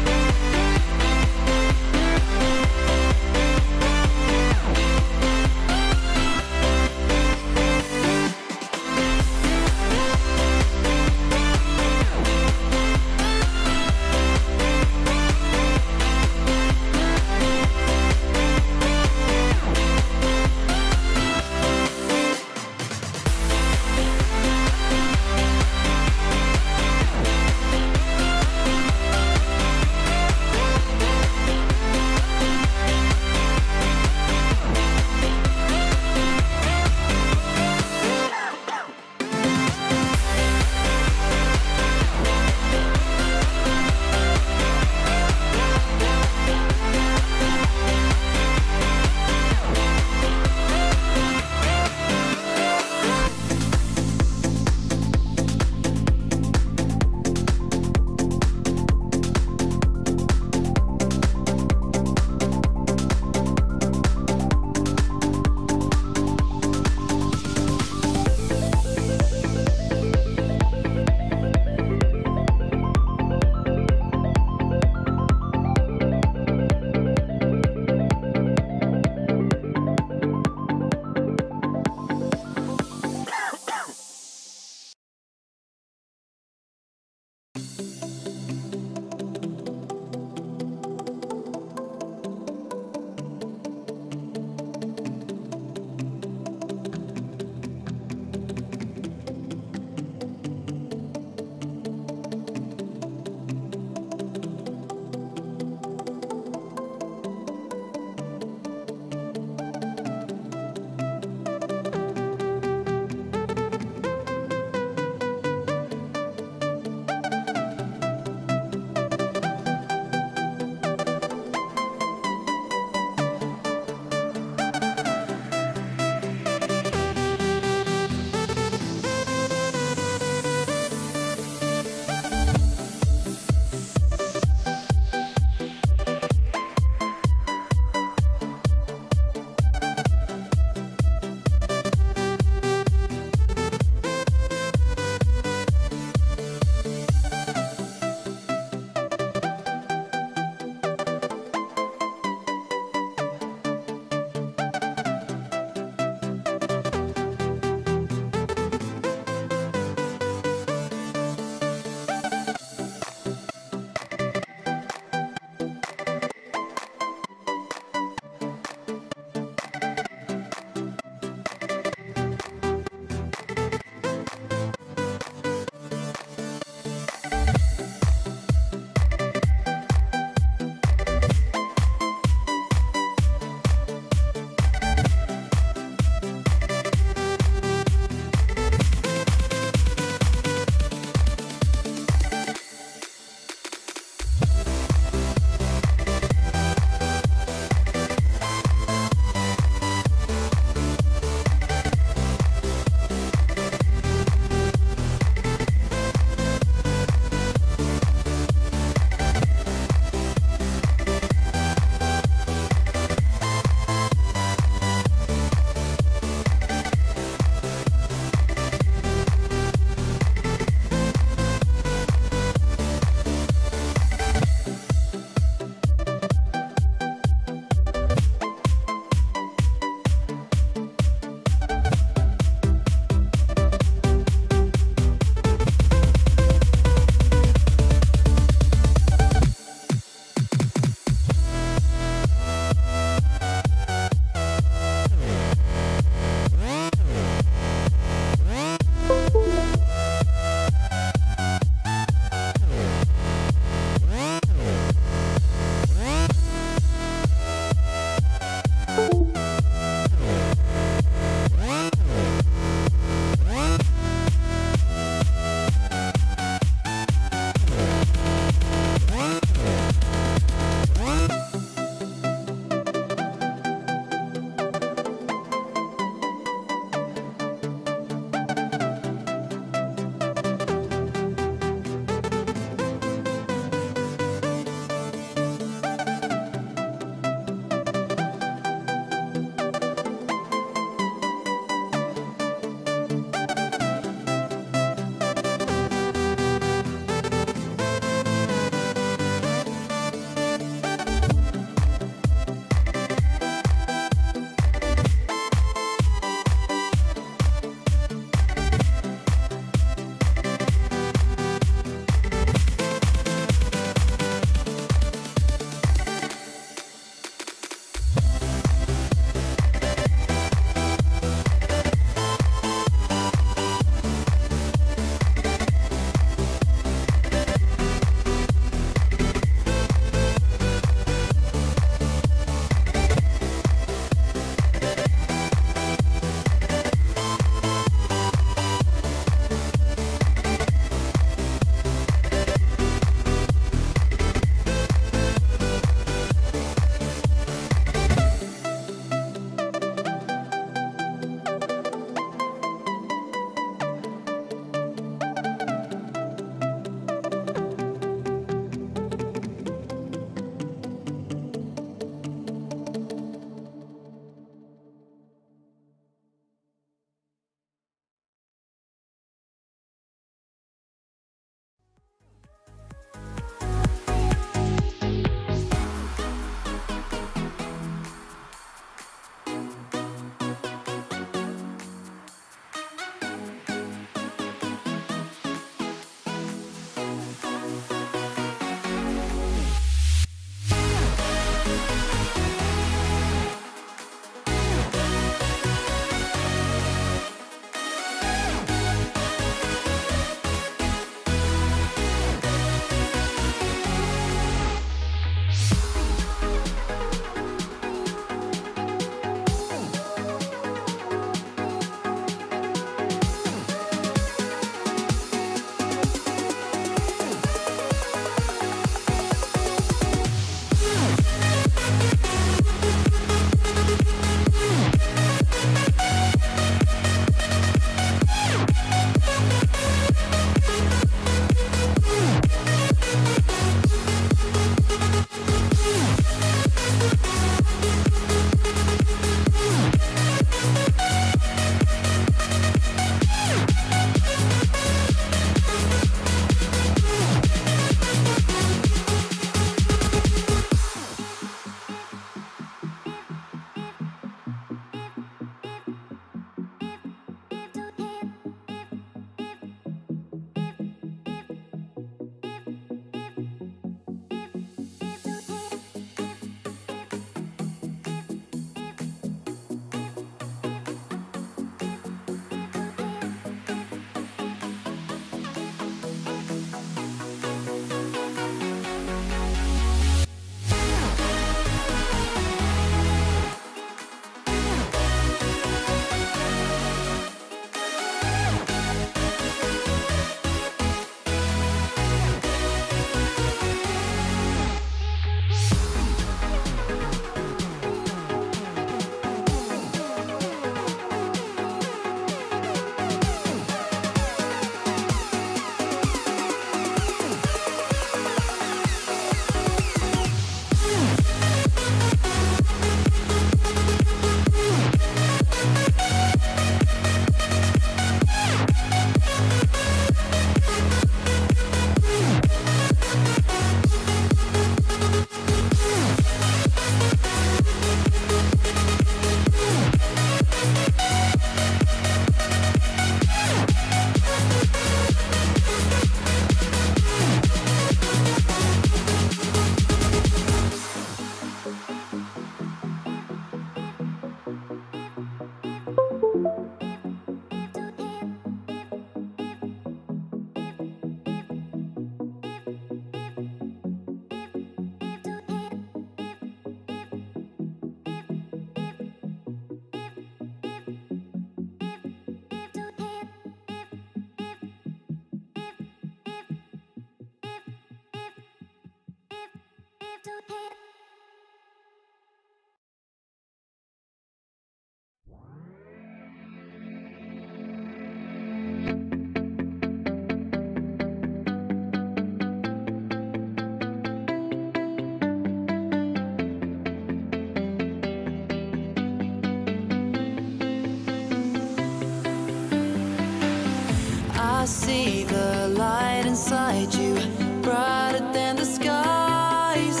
S2: see the light inside you, brighter than the skies.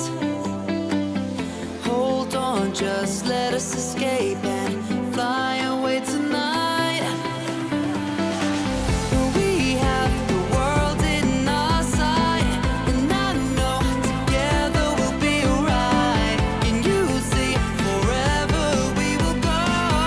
S2: Hold on, just let us escape and fly away tonight. We have the world in our sight, and I know together we'll be alright. Can you see forever we will go?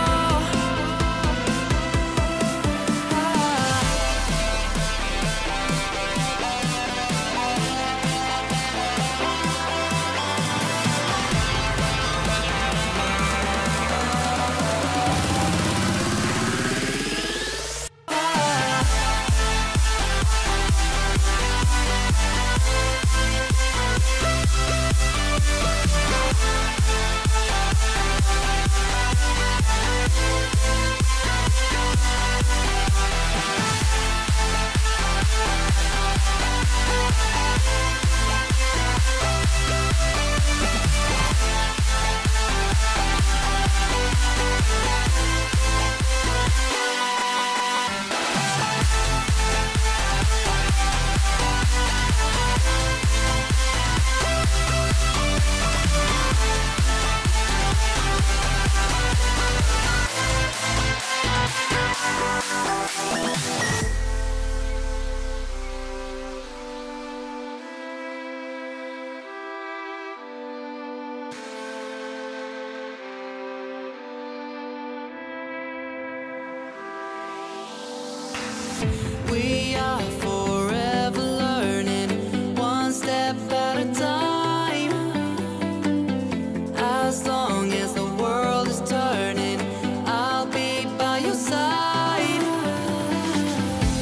S2: We are forever learning, one step at a time. As long as the world is turning, I'll be by your side.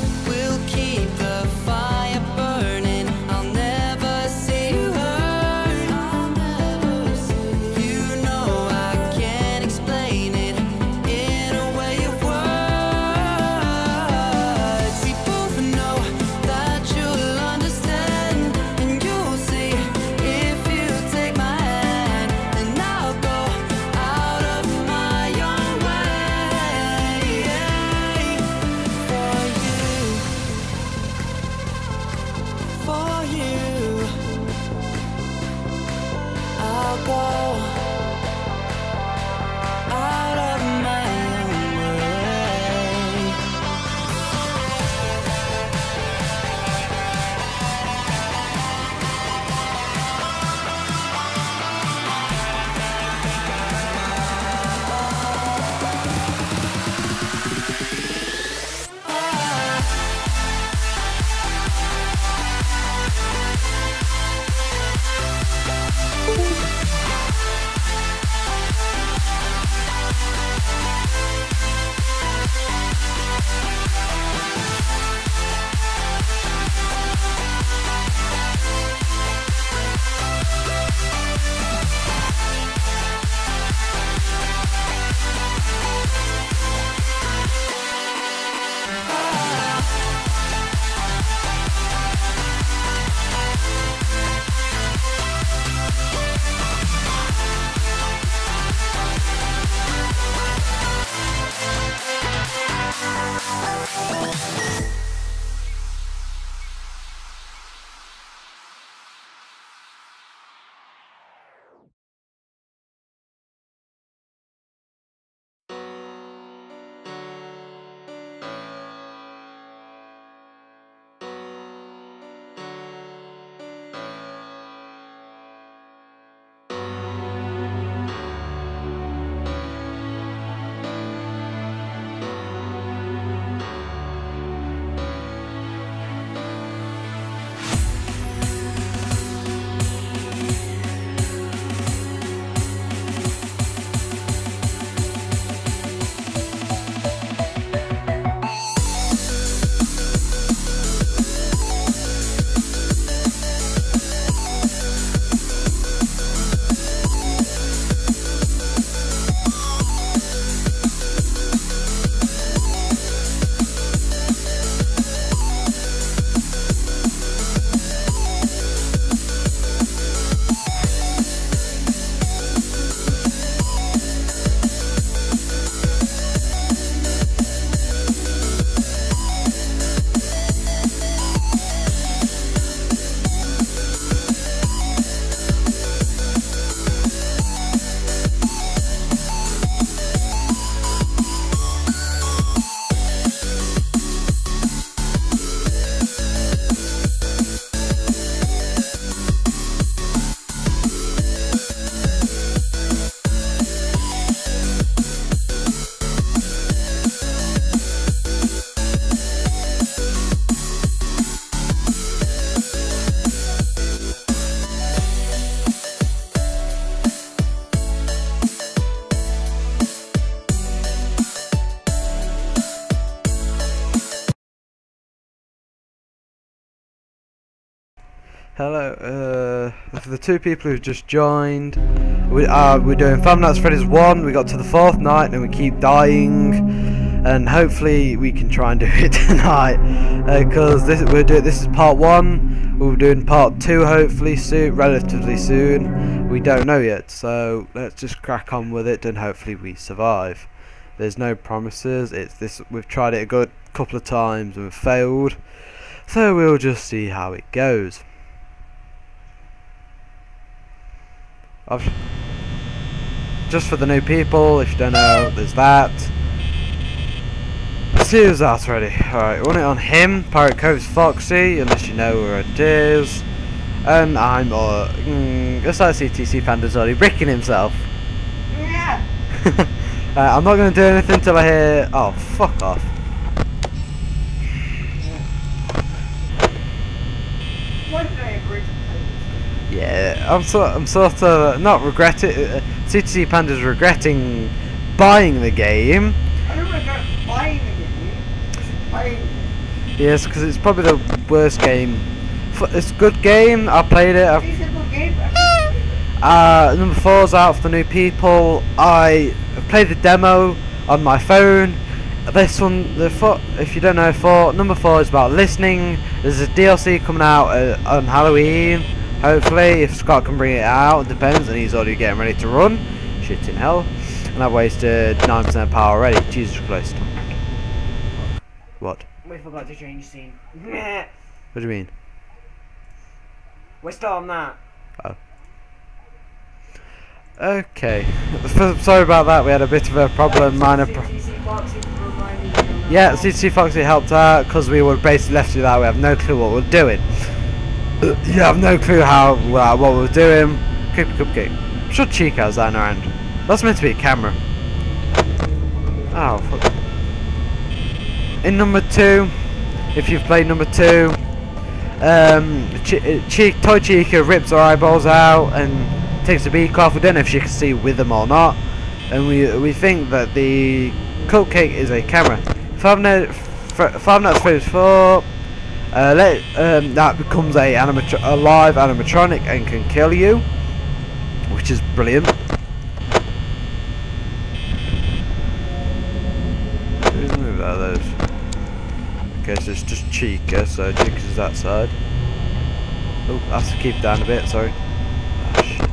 S3: Hello, uh, for the two people who've just joined, we are we're doing Five Nights at Freddy's one. We got to the fourth night and we keep dying, and hopefully we can try and do it tonight. Because uh, this we're doing this is part one. We're doing part two hopefully soon, relatively soon. We don't know yet, so let's just crack on with it and hopefully we survive. There's no promises. It's this. We've tried it a good couple of times and we've failed, so we'll just see how it goes. I've, just for the new people, if you don't know, there's that. Let's see who's that already. Alright, run it on him. Pirate Cove's Foxy, unless you know where it is. And I'm, uh, mm, looks like C T C Panda's already bricking himself.
S4: Yeah.
S3: uh, I'm not going to do anything till I hear. Oh, fuck off.
S4: Why did I agree to play this?
S3: Yeah, I'm sort, I'm sort of not regretting. Uh, C T C Panda's regretting buying the game.
S4: I don't regret buying the game. Playing it.
S3: Yes, because it's probably the worst game. F it's a good game. I played it. I've,
S4: It's a good game.
S3: uh, number four's out for the new people. I played the demo on my phone. This one, the four, if you don't know, four number four is about listening. There's a D L C coming out uh, on Halloween. Hopefully, if Scott can bring it out, it depends, and he's already getting ready to run. Shit in hell. And I've wasted nine percent power already. Jesus Christ. What?
S4: We forgot to change scene.
S3: What do you mean?
S4: We're still on that.
S3: Oh. Okay. Sorry about that. We had a bit of a problem. Minor. Pro
S4: C T C Foxy reminded me on that.
S3: yeah, C T C Foxy helped out because we were basically left with that. We have no clue what we're doing. Uh, you have no clue how uh, what we're doing. Cupcake, cupcake. Shut Chico's down around. That's meant to be a camera. Oh fuck. In number two, if you've played number two, um, Ch Ch Toy Chica rips her eyeballs out and takes the beak off. We don't know if she can see with them or not, and we we think that the cupcake is a camera. Five Nights Five Nights at Freddy's four. Uh, let um, that becomes a, animatro a live animatronic and can kill you, which is brilliant. Who's moved out of those? Okay, so it's just Chica, so Chica's that side. Oh, I have to keep down a bit, sorry. Oh, shit.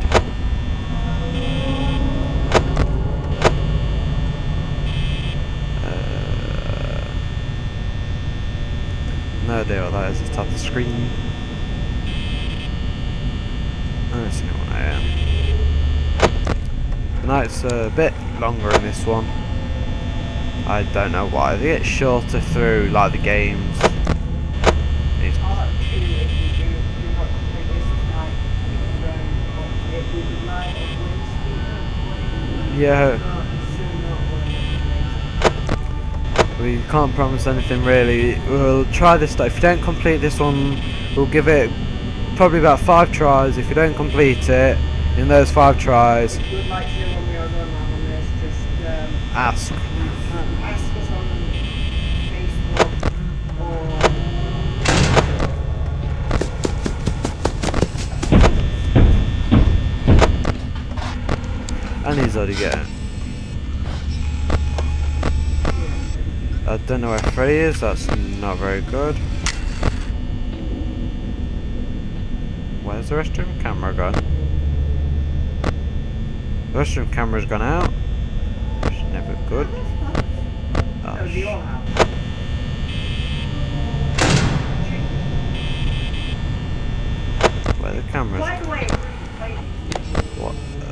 S3: Uh, no idea what that is, it's top of the screen. I don't see no one I am. The night's a bit longer in this one. I don't know why. They get shorter through like the games. It's yeah. We can't promise anything really. We'll try this. If you don't complete this one, we'll give it probably about five tries. If you don't complete it in those five tries,
S4: Would like to know when we are going on this, just um,
S3: ask.
S4: um, ask us on Facebook or
S3: And he's already getting. I don't know where Freddy is. That's not very good. Where's the restroom camera gone? The restroom camera's gone out. Which is never good. Oh,
S4: no, do you all
S3: sh
S4: have?
S3: where the cameras?
S4: By the way,
S3: What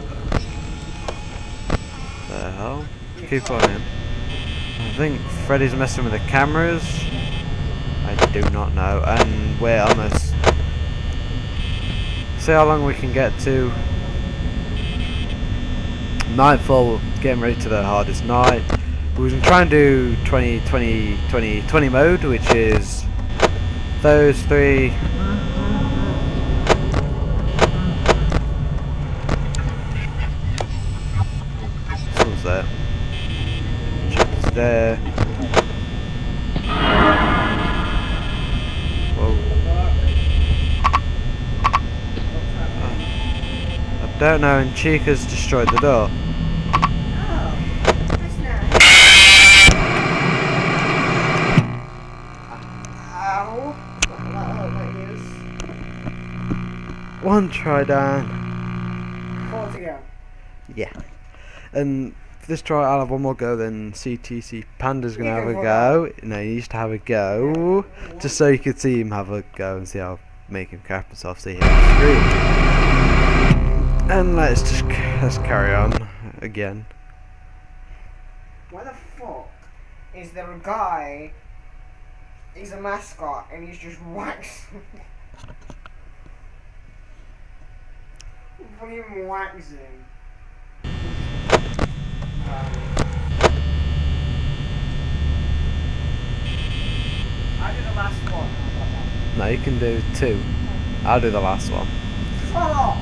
S3: the, the hell? Keep on in. I think Freddy's messing with the cameras. I do not know. And we're almost. See how long we can get to. Nightfall, getting ready to the hardest night. We can try and do twenty, twenty, twenty, twenty mode, which is those three. Someone's there. Chicken's there. Whoa.
S1: Don't know, and Chica's destroyed the door.
S4: Oh, that's nice. Ow. That hurt my ears.
S1: One try down.
S4: Four to go.
S1: Yeah. And for this try, I'll have one more go, then C T C Panda's going to
S4: You
S1: have
S4: go
S1: a
S4: for
S1: go. No, he needs to have a go. Just so you could see him have a go and see how make him crap himself, see him scream. And let's just let's carry on again.
S4: Why the fuck is there a guy? He's a mascot and he's just waxing. Fucking waxing. Um, I did the last one.
S1: No, you can do two. I'll do the last one.
S4: Shut up!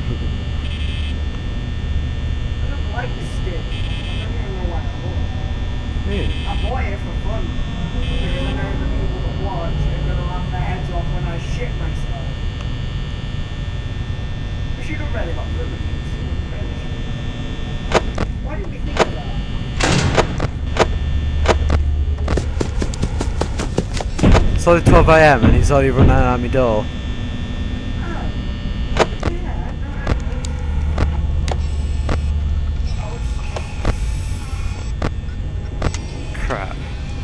S4: I don't like this stick. I don't even know why I bought it.
S1: Yeah.
S4: I bought it for fun. Because I know the people that watch are going to laugh their heads off when I shit myself. I should have really got rid of it. Really should. Why didn't we think of that?
S1: It's only twelve A M and he's already run out of my door.
S4: Oh. Yeah,
S1: Crap.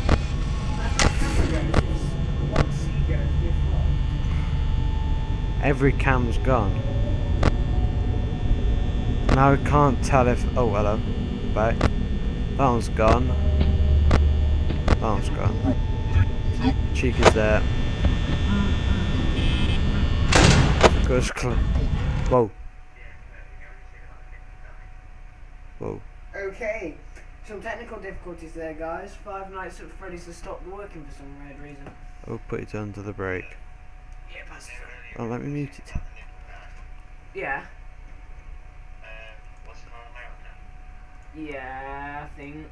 S1: Every cam's gone. Now I can't tell if. Oh, hello. Bye. That one's gone. That one's gone. Chica's there. Goes cl- Whoa. Whoa.
S4: Okay, some technical difficulties there, guys. Five Nights at Freddy's has stopped working for some weird reason.
S1: Oh, put it under the brake.
S4: Yeah, that's
S1: Oh, let me mute it.
S4: Yeah. Yeah, I think.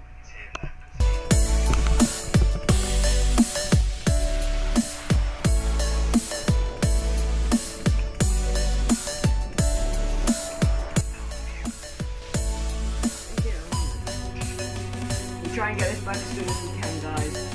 S4: We'll try and get this back as soon as we can, guys.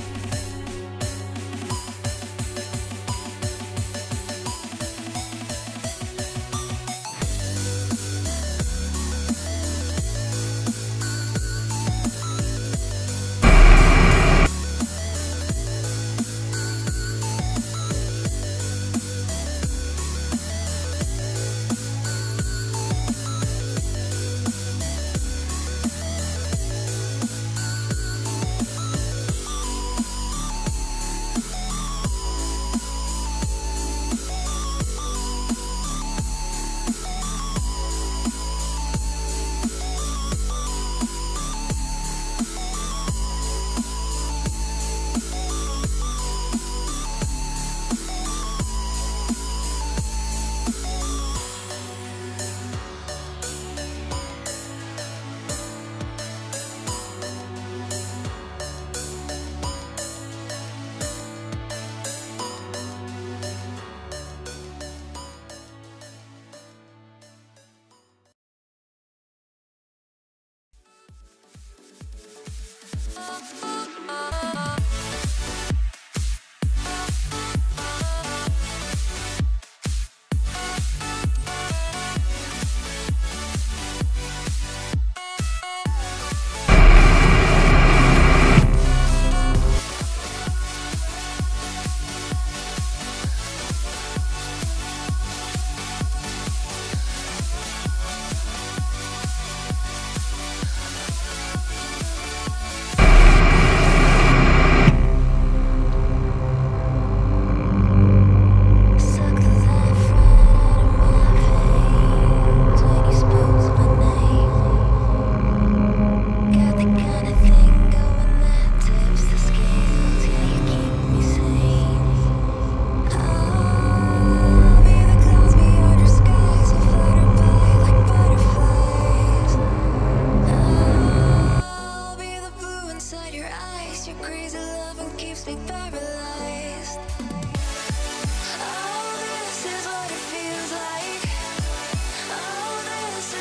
S2: Oh, this is what it feels like. Oh, this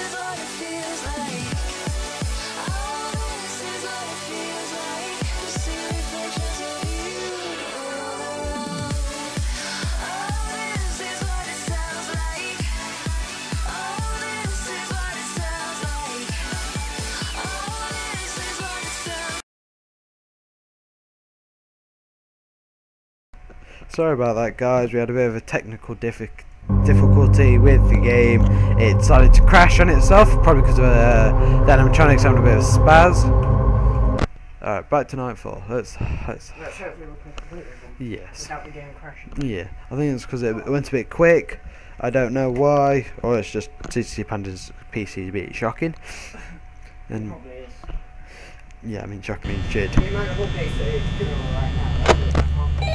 S1: Sorry about that, guys. We had a bit of a technical diffi difficulty with the game. It decided to crash on itself, probably because of uh, the animatronics having a bit of spaz. Alright, back to Nightfall. Let's, let's
S4: Let's hopefully we can complete this one
S1: yes.
S4: without the game crashing.
S1: Yeah, I think it's because it went a bit quick. I don't know why, or it's just C T C Panda's P C is a bit shocking. And
S4: Probably is.
S1: yeah, I mean, shocking means shit.
S4: The amount of updates that it's doing right now, I can't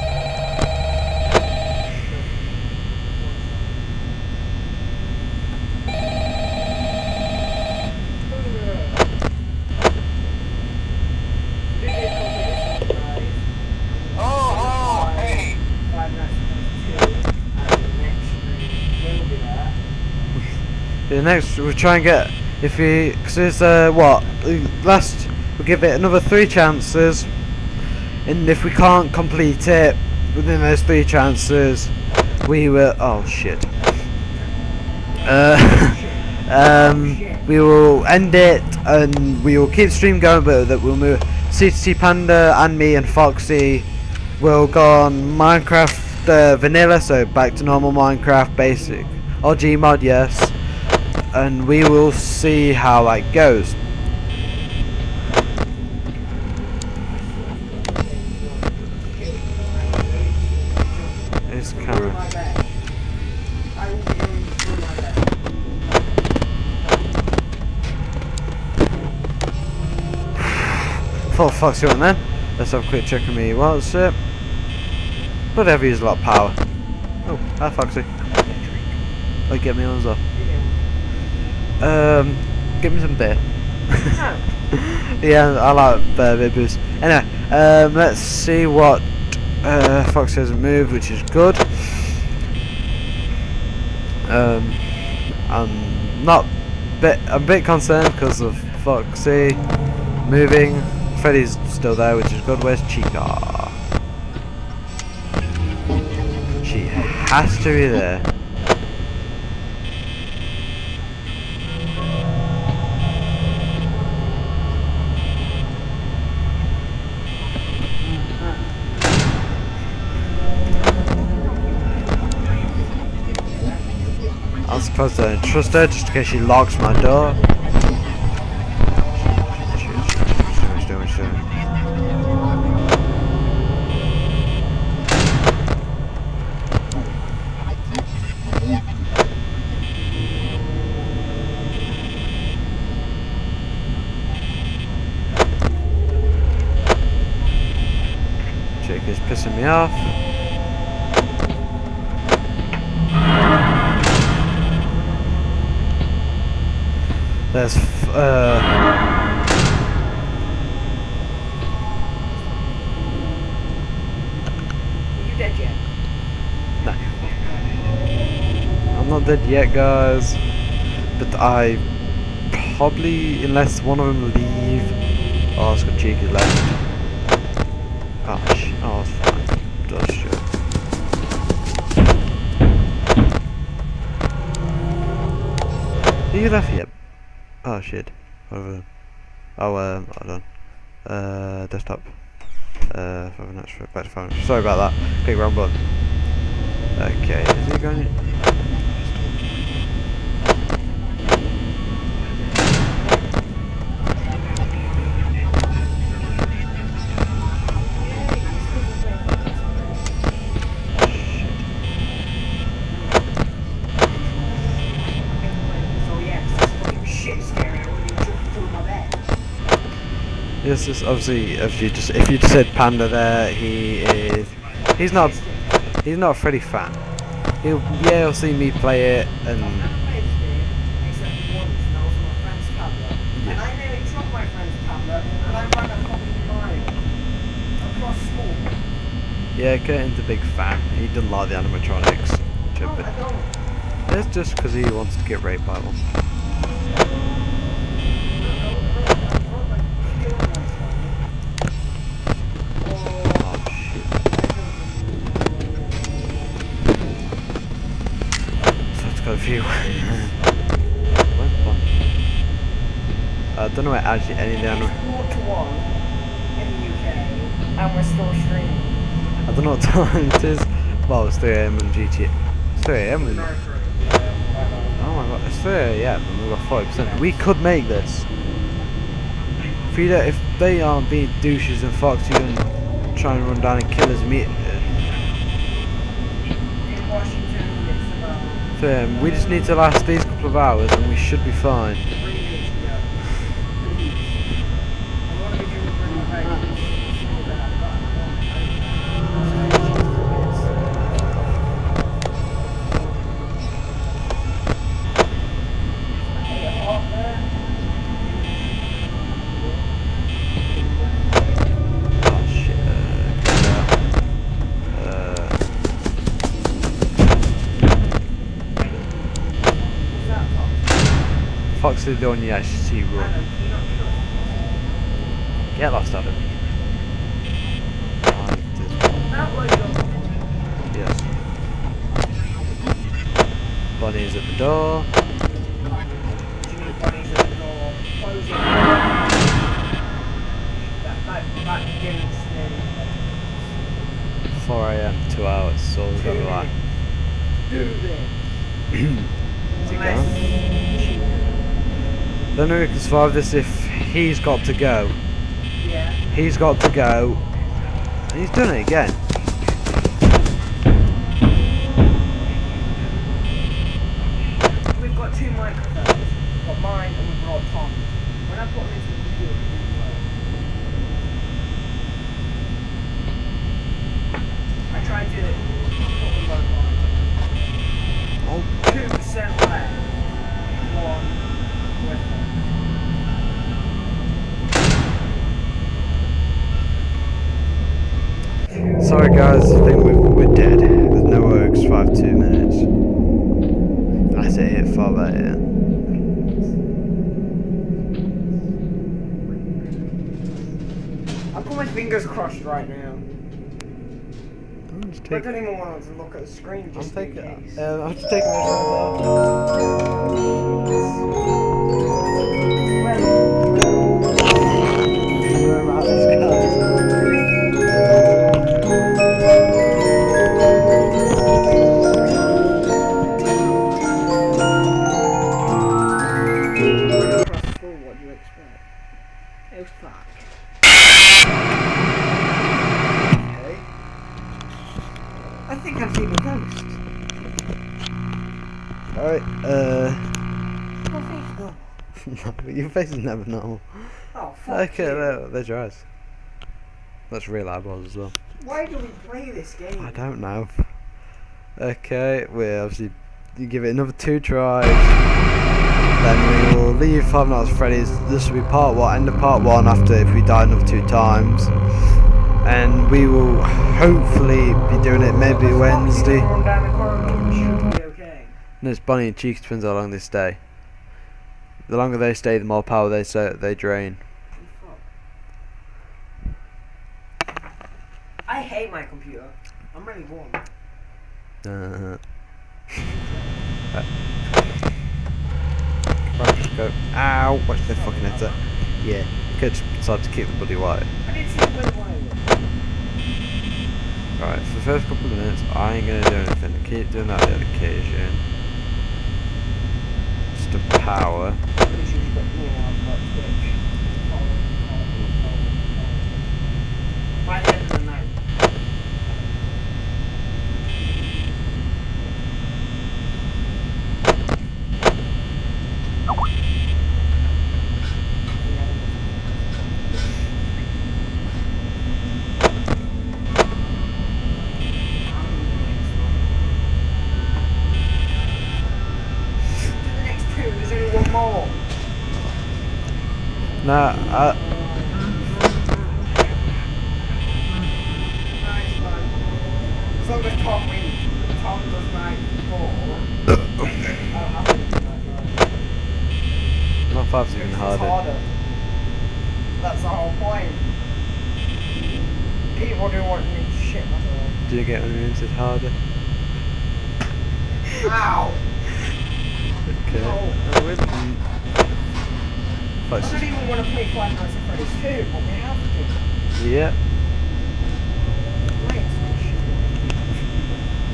S5: Oh, oh, hey.
S1: The next, we'll try and get, if we, because there's, uh, what, last, we'll give it another three chances, and if we can't complete it within those three chances, we will, oh shit, uh, um, we will end it, and we will keep the stream going, but that we'll move, C T C Panda and me and Foxy will go on Minecraft uh, vanilla, so back to normal Minecraft basic, or Gmod, yes. And we will see how that goes. This camera. Full Foxy on then. Let's have a quick check on me. What's it? Whatever, use a lot of power. Oh, hi Foxy. Oh, get me on as well. Um, give me some beer. Yeah, I like uh, beer boost. Anyway, um, let's see what uh, Fox hasn't moved, which is good. Um, I'm not bit. I'm a bit concerned because of Foxy moving. Freddy's still there, which is good. Where's Chica? She has to be there. I'm supposed to trust her just in case she locks my door. She's doing, she's doing. Chick is pissing me off. There's f uh
S4: You dead yet?
S1: no. I'm not dead yet, guys. But I probably, unless one of them leave. Oh, it's got Cheeky left. Oh, sh oh, it's fine. Just sure. Are you left yet? Oh shit. Whatever. Oh, um, hold on. Uh, desktop. Uh, five minutes for back to phone. Sorry about that. Click wrong button. Okay, is he going? Yes, yes, obviously, if you just if you just said Panda there, he is he's not he's not a Freddy fan. He'll yeah he'll see me play it and yeah, Curtin's a big fan. He doesn't like the animatronics, which a bit. It's just because he wants to get raped by one. A few. I don't know where actually any of the animal.
S4: In the U K, and we're still streaming.
S1: I don't know what time it is. Well, it's three A M on G T A. It's three A M isn't it? Oh my god, it's three A M and we've got forty percent. We could make this. If, you don't, if they aren't being douches and fucks, you can try and run down and kill us immediately. So, um, we just need to last these couple of hours and we should be fine. Fox is the one you actually see run. Get lost, Adam. Yes. Bonnie is at the door. four A M, two hours, so we've got to like. Is he gone? Don't know who can survive this if he's got to go.
S4: Yeah.
S1: He's got to go. And he's done it again.
S4: We've got two microphones. We've got mine and we've got Tom's. When I put them into the computer, I tried to put them both on.
S1: Oh.
S4: Two percent left. One.
S1: Sorry guys, I think we're, we're dead. There's no way we can survive two minutes. I say hit far better, yeah.
S4: I've got my fingers crossed right now.
S1: I'm just
S4: I
S1: taking,
S4: don't even want to look at the screen
S1: I'm
S4: just
S1: taking,
S4: in case.
S1: uh, I'm just taking my headphones off. Where about this
S4: What do you expect? It was fuck. Okay. I think I've seen a ghost.
S1: Alright, uh...
S4: My face, no.
S1: no, but your face is never normal.
S4: Oh, fuck
S1: Okay,
S4: you.
S1: there, there's your eyes. That's real eyeballs as well.
S4: Why do we play this game?
S1: I don't know. Okay, we obviously you give it another two tries. Then we will leave Five Nights at Freddy's. This will be part one, end of part one after if we die another two times. And we will hopefully be doing it maybe Wednesday.
S4: Run down the corridor, it should be okay.
S1: And it's Bonnie and Cheeky Twins how long they stay. The longer they stay, the more power they so they drain.
S4: I hate my computer. I'm really warm.
S1: Uh, uh. Crash, go. Ow! Watch the fucking headset. Yeah, you could just decide to keep the bloody wire.
S4: I didn't see the blue wire.
S1: Right, for the first couple of minutes, I ain't gonna do anything. Keep doing that on occasion. Just a power.
S4: By the end of the night.
S1: Nah, I.
S4: As long as Tom wins, Tom does nine four.
S1: Not five's even harder.
S4: harder. That's the whole point. People do want me shit myself.
S1: Do you get when it means it's harder?
S4: Ow!
S1: Okay.
S4: Oh.
S1: I wouldn't.
S4: I don't even want to play Five Nights at Freddy's two, but we have to.
S1: Yeah.
S4: Wait.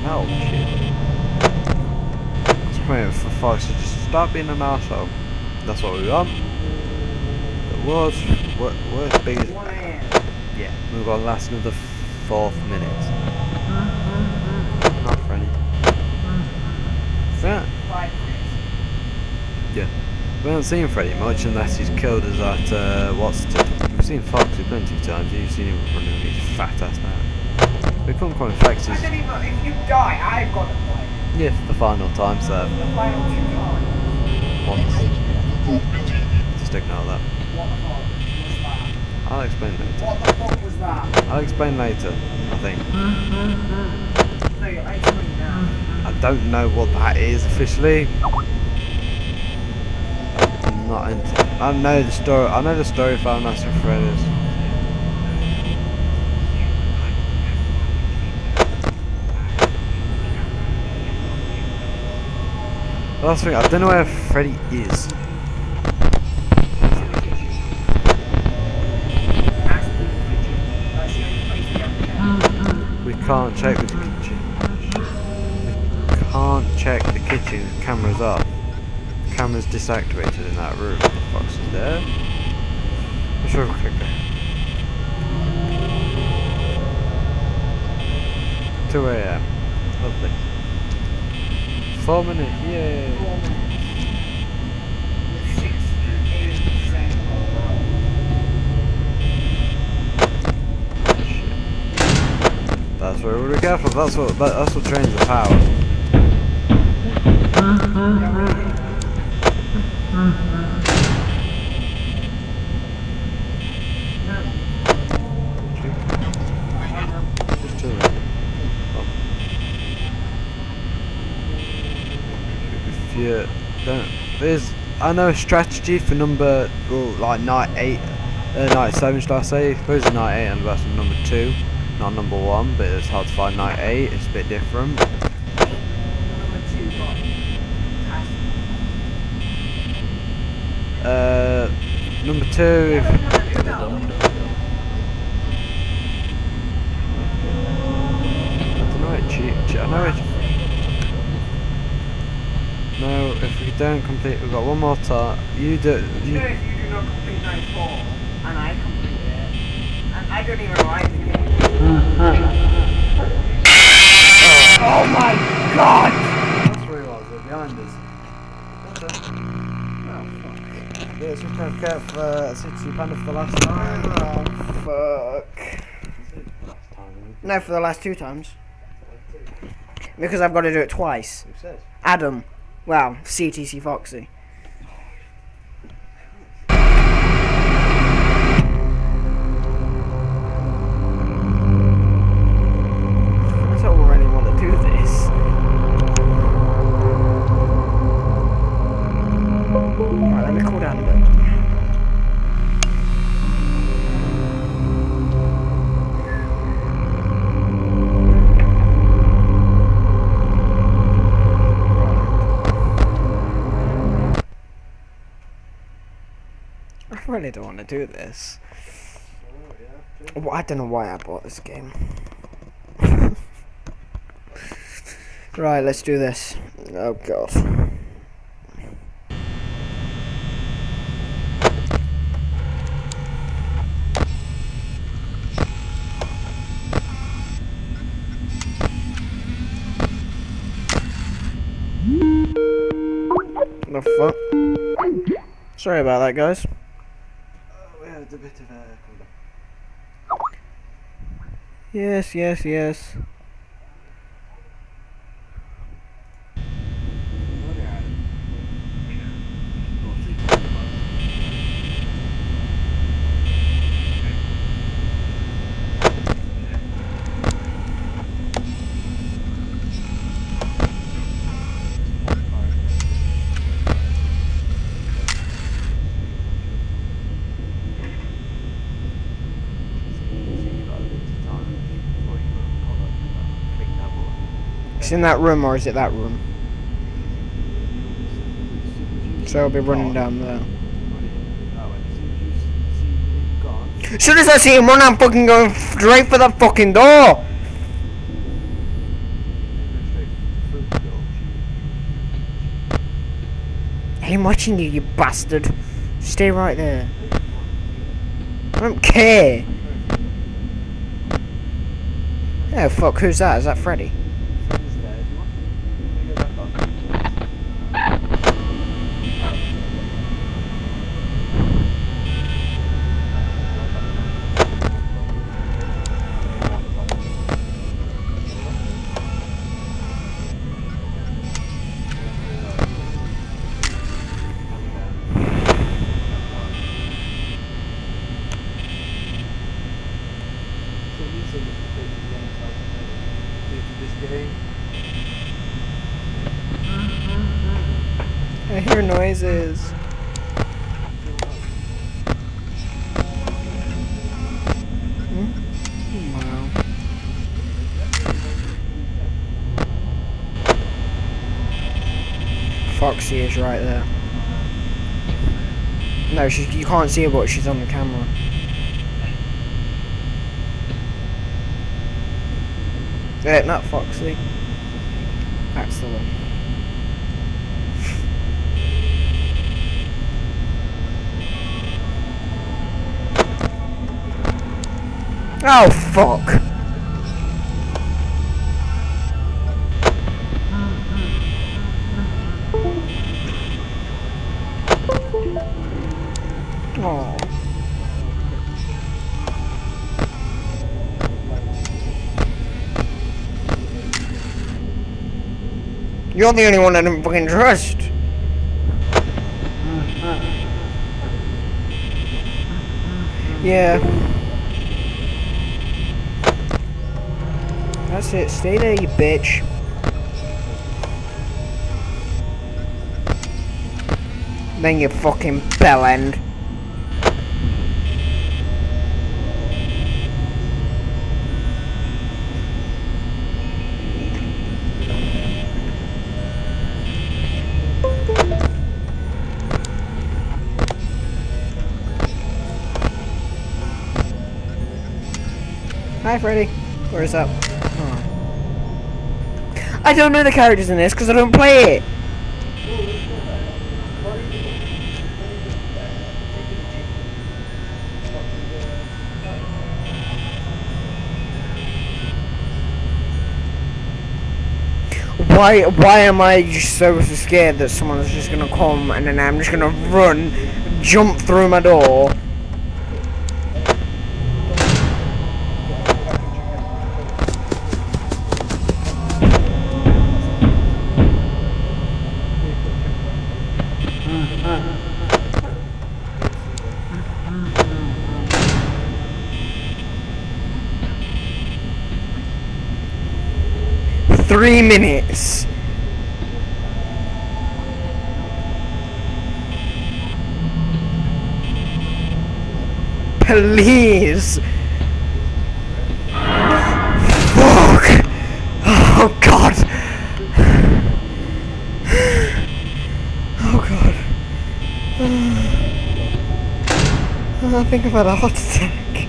S1: Oh shit. Just waiting for Fox to just stop being an arsehole. That's what we want. The world's wor- worst biggest. Yeah, we've got to last another fourth minutes. Not funny. Yeah. Yeah. We haven't seen Freddy much unless he's killed us at uh, what's it? We've seen Foxy plenty of times. You've seen him running with his fat ass now. We couldn't quite flex his.
S4: If you die, I've got to play.
S1: Yeah, for the final time, so
S4: The final two times.
S1: once. Just ignore that.
S4: What the fuck was that?
S1: I'll explain later.
S4: What the fuck was that?
S1: I'll explain later, I think.
S4: No, you're explaining now.
S1: I don't know what that is officially. I'm not into. I know the story. I know the story of Five Nights at Freddy's. Last thing, I don't know where Freddy is. We can't check with the kitchen. We can't check the kitchen. The camera's off. The camera's deactivated in that room. The Fox is there. Let's have a quicker. two A M Lovely. Four minutes, yay! That's where we'll be careful. That's what. That, that's what drains the power. Just chill. If you don't, there's. I know a strategy for number, well, like night eight, uh, night seven, should I say? I suppose it's night eight and that's number two. Not number one, but it's hard to find night eight. It's a bit different. Uh, number two. If, I don't know it. Cheat. I know it. No, if we don't complete, we've got one more time. You do. You,
S4: If you do not complete night four, and I complete it, and I don't even like the game. Oh my god!
S1: That's where he was. They're behind us.
S4: Oh fuck.
S1: Yeah, it's just kind of kept uh, City Panda for the last time.
S4: Oh fuck. No, for the last two times. Because I've got to do it twice.
S1: Who says?
S4: Adam. Well, C T C Foxy. I don't really want to do this. Alright, let me cool down a bit. I really don't want to do this. Well, I don't know why I bought this game. Right, let's do this. Oh god. The fuck? Sorry about that, guys.
S1: We had a bit of a.
S4: Yes, yes, yes. It's in that room, or is it that room? So I'll be running down there. As soon as I see him run, I'm fucking going straight for that fucking door! I'm watching you, you bastard. Stay right there. I don't care. Oh fuck, who's that? Is that Freddy? I hear noises. Hmm? Wow. Foxy is right there. No, she, you can't see her, but she's on the camera. Yeah, not Foxy. That's the one. Oh fuck! Oh. You're the only one I don't fucking trust. Yeah. That's it. Stay there, you bitch. Then you fucking bellend. Hi, Freddy. Where's up? Oh. I don't know the characters in this because I don't play it. Why, why am I just so scared that someone's just gonna come and then I'm just gonna run, jump through my door? Three minutes. Please. Fuck. Oh God. Oh God. I think I've had a heart attack.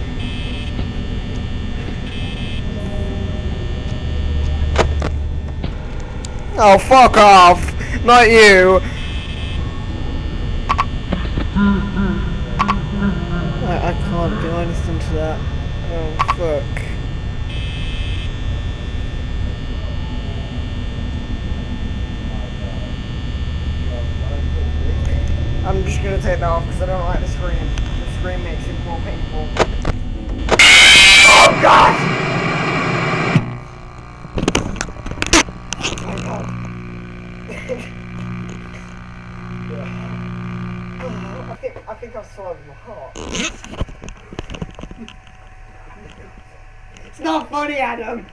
S4: Oh, fuck off! Not you! I, I can't do anything to that. Oh, fuck. I'm just gonna take that off because I don't like the screen. The screen makes it more painful. Oh, God! I think I think I've swallowed my heart. It's not funny, Adam.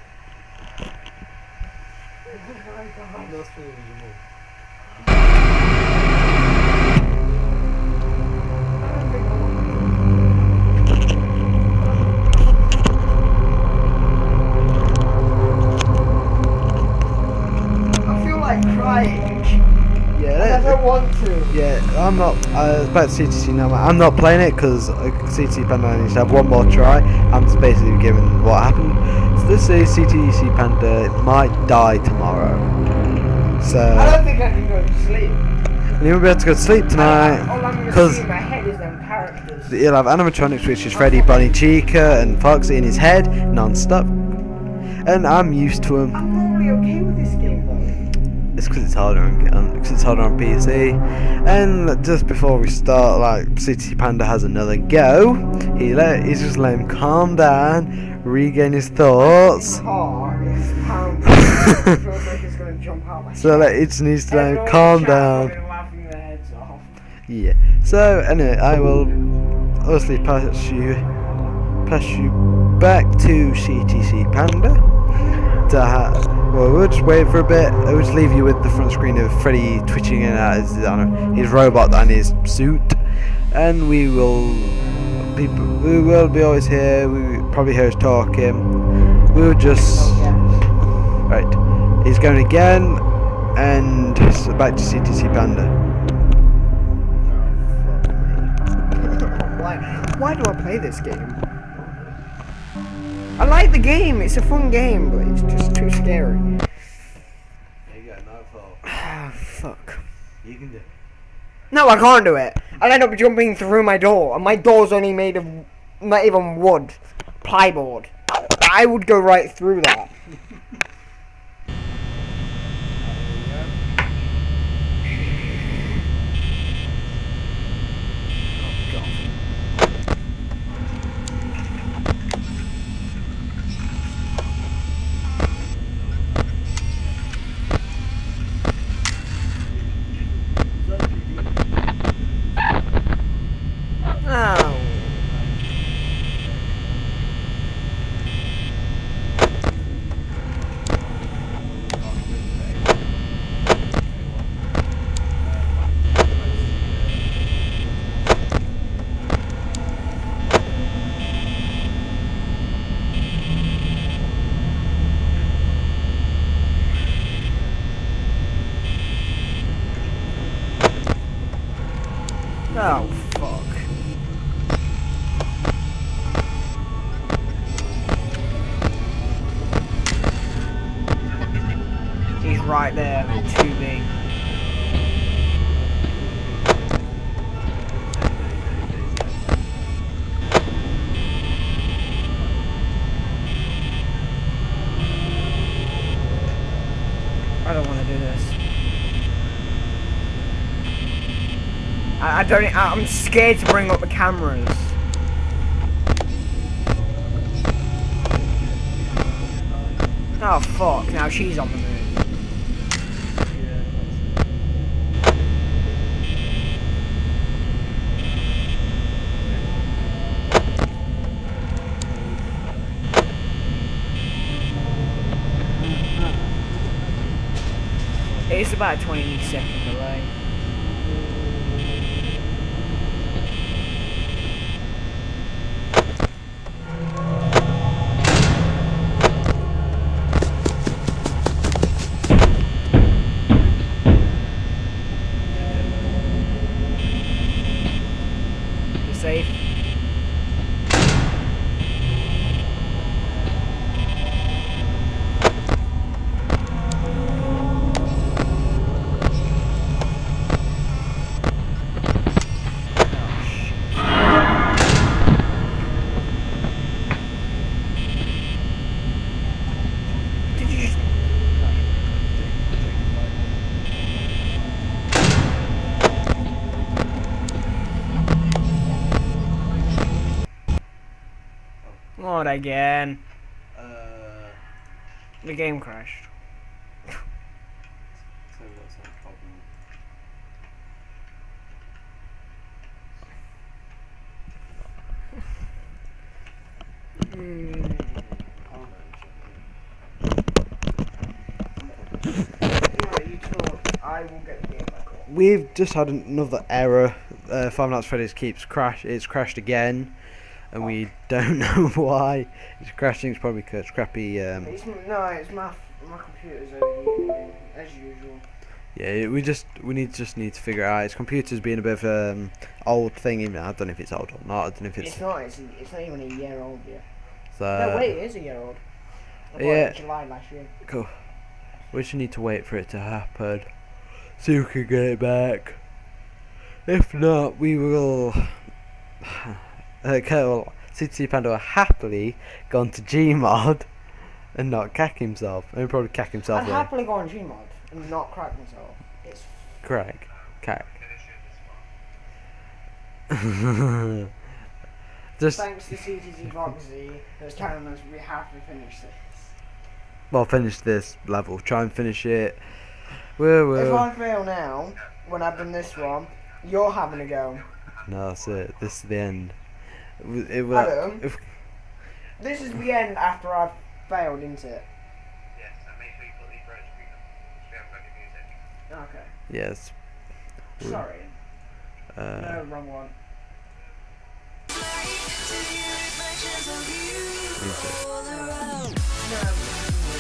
S4: I feel like crying.
S1: Yeah,
S4: I don't want to.
S1: Yeah, I'm not. I was about to C T C now. I'm not playing it because C T C Panda needs to have one more try. I'm just basically given what happened. So this is C T C Panda might die tomorrow. So
S4: I don't think I can go to sleep.
S1: And you won't be able to go to sleep tonight.
S4: All I'm gonna
S1: Because
S4: see in my head is them characters.
S1: you'll have animatronics, which is Freddy, Bonnie, Chica, and Foxy in his head, non-stop. And I'm used to them.
S4: I'm normally okay with this game though.
S1: It's because it's harder on, um, cause it's harder on P C. And just before we start, like, C T C Panda has another go. He let, he's just let him calm down, regain his thoughts.
S4: Heart is pounding. It feels like it's gonna jump out my
S1: So like, it just needs to let him calm down.
S4: Laughing their heads off.
S1: Yeah. So anyway, I will obviously pass you, pass you back to C T C Panda. To ha well, we'll just wait for a bit. I'll just leave you with the front screen of Freddy twitching in at his, I don't know, his robot and his suit, and we will people we will be always here. We will probably hear us talking. We'll just right. He's going again, and so back to C T C Panda.
S4: Why? Why do I play this game? I like the game. It's a fun game, but it's just too scary.
S1: You got nightfall.
S4: Ah, fuck.
S1: You can do.
S4: No, I can't do it. I'll end up jumping through my door, and my door's only made of not even wood, plyboard. I would go right through that. Oh, fuck. He's right there, too big. I don't want to do this. I, I don't. I, I'm scared to bring up the cameras. Oh fuck! Now she's on the move. It's about a twenty second delay. You're safe. Not again.
S1: Uh,
S4: The game crashed.
S1: so that's no problem.
S4: I will get the game back on.
S1: We've just had another error. Uh, Five Nights at Freddy's keeps crash. It's crashed again, and we don't know why. It's crashing. It's probably because crappy. Um,
S4: It's, no, it's my my computer's overheating as usual.
S1: yeah, we just we need just need to figure it out. His computer's being a bit of um old thing. Even I don't know if it's old or not. I don't know if it's.
S4: It's not. It's, it's not even a year old yet.
S1: So,
S4: no, wait, it is a year old. I bought it
S1: yeah.
S4: in July last year.
S1: Cool. We just need to wait for it to happen, so you can get it back. If not, we will. Uh, Colonel C T C Panda will happily gone to Gmod and not cack himself. And he'll probably cack himself.
S4: I'd
S1: later.
S4: happily go on Gmod and not crack myself. It's
S1: Crack. Cack. Just
S4: thanks to C T C Foxy that's telling us we have to finish this.
S1: well, finish this level. Try and finish it. Woo
S4: If
S1: woo.
S4: I fail now, when I've done this one, you're having a go.
S1: No, that's it. This is the end. It, it will.
S4: Adam?
S1: If,
S4: This is the end after I've failed, isn't it?
S5: Yes, and make sure you put the approach speaker. We haven't got any music.
S4: Okay.
S1: yes. We-
S4: Sorry.
S1: Uh,
S4: No, wrong one.
S1: music.
S4: No.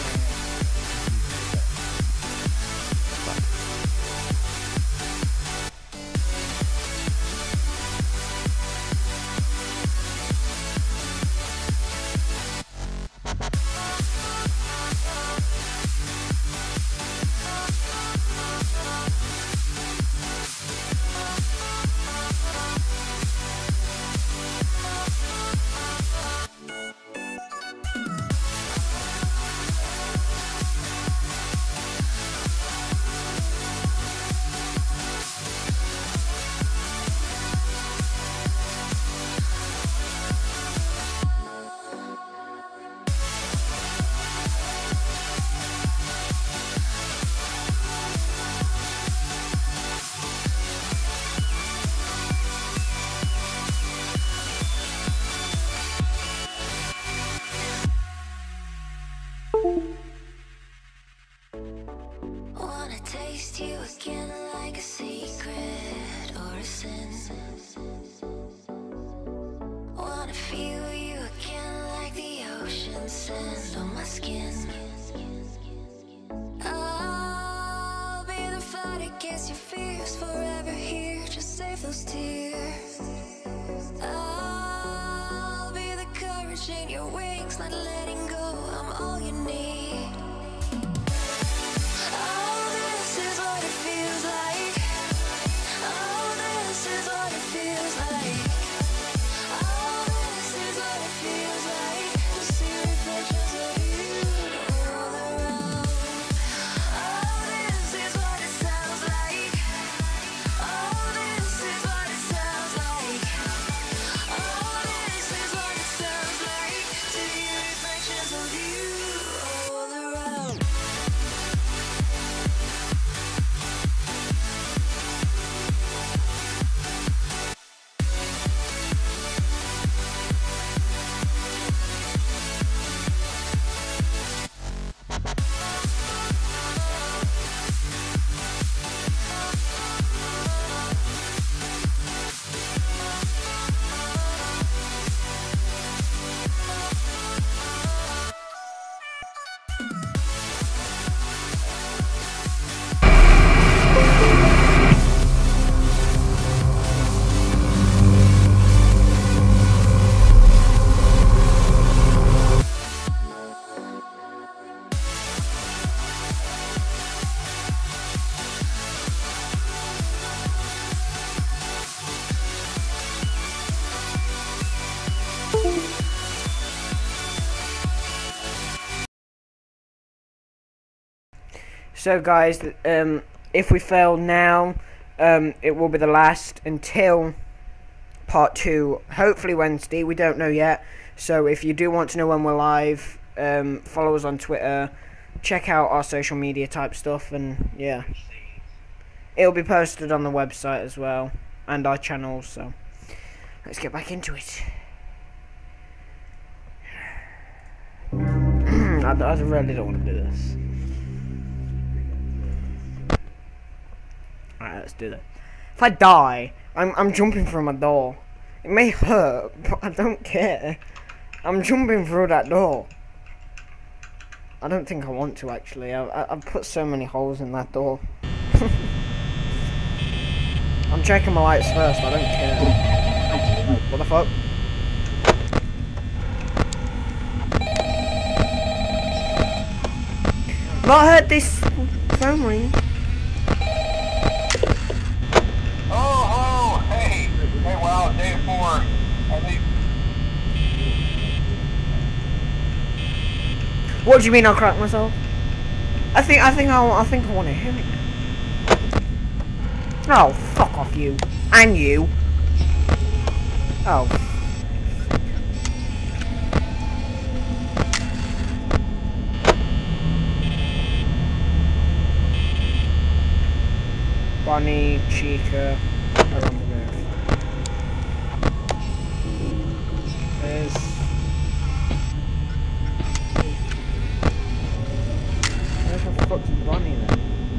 S2: Wanna taste you again like a secret or a sin. Wanna feel you again like the ocean sand on my skin. I'll be the fight against your fears, forever here, just save those tears. I'll be the courage in your wings, not letting go, I'm all you need. Oh, this is what it feels like. Oh, this is what it feels like. Oh, this is what it feels like to see reflections of you all around. Oh, this is what it sounds like. Oh, this is what it sounds like. Oh, this is what it sounds like to hear reflections of you all around.
S4: So guys, um, if we fail now, um, it will be the last until part two, hopefully Wednesday, we don't know yet. So if you do want to know when we're live, um, follow us on Twitter, check out our social media type stuff, and yeah. It'll be posted on the website as well, and our channels, so let's get back into it. I, I really don't want to do this. Alright, let's do that. If I die, I'm I'm jumping through my door. It may hurt, but I don't care. I'm jumping through that door. I don't think I want to actually. I, I, I've put so many holes in that door. I'm checking my lights first. I don't care. What the fuck? Not heard this phone ring.
S5: Oh,
S4: What do you mean I cracked myself? I think I think I, I think I want to hear it. Oh, fuck off you. And you. Oh. Bonnie, Chica, are on the roof. There's... Where the fuck's Bonnie then?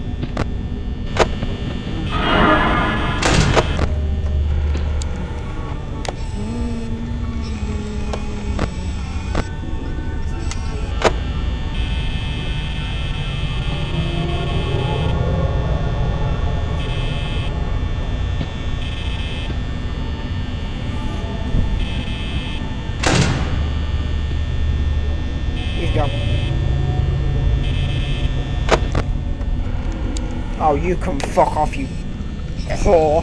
S4: Oh, you can fuck off, you whore.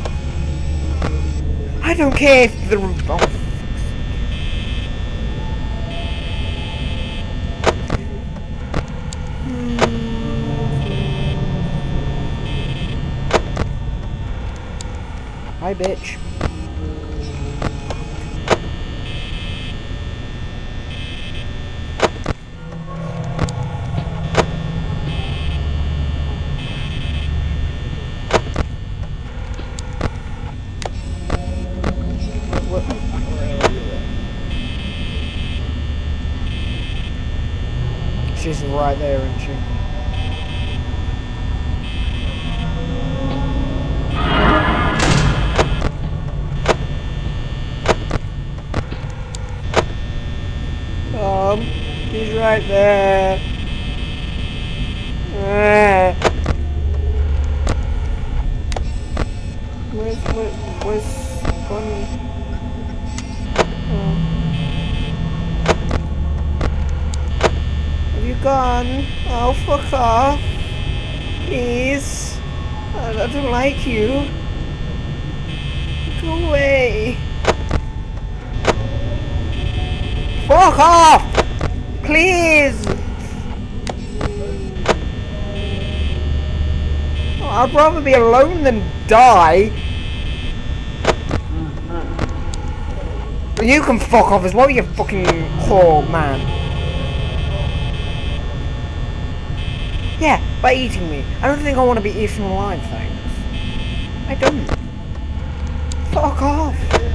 S4: I don't care if the... Oh, hi, bitch. She's right there, isn't she? Um, she's right there. Ah. Where's, where, where's Bonnie? Oh. Have you gone? Oh, fuck off. Please. I, I don't like you. Go away. Fuck off! Please! Oh, I'd rather be alone than die. You can fuck off as well, you fucking whore man. Yeah, by eating me. I don't think I want to be eaten alive, thanks. I don't. Fuck off.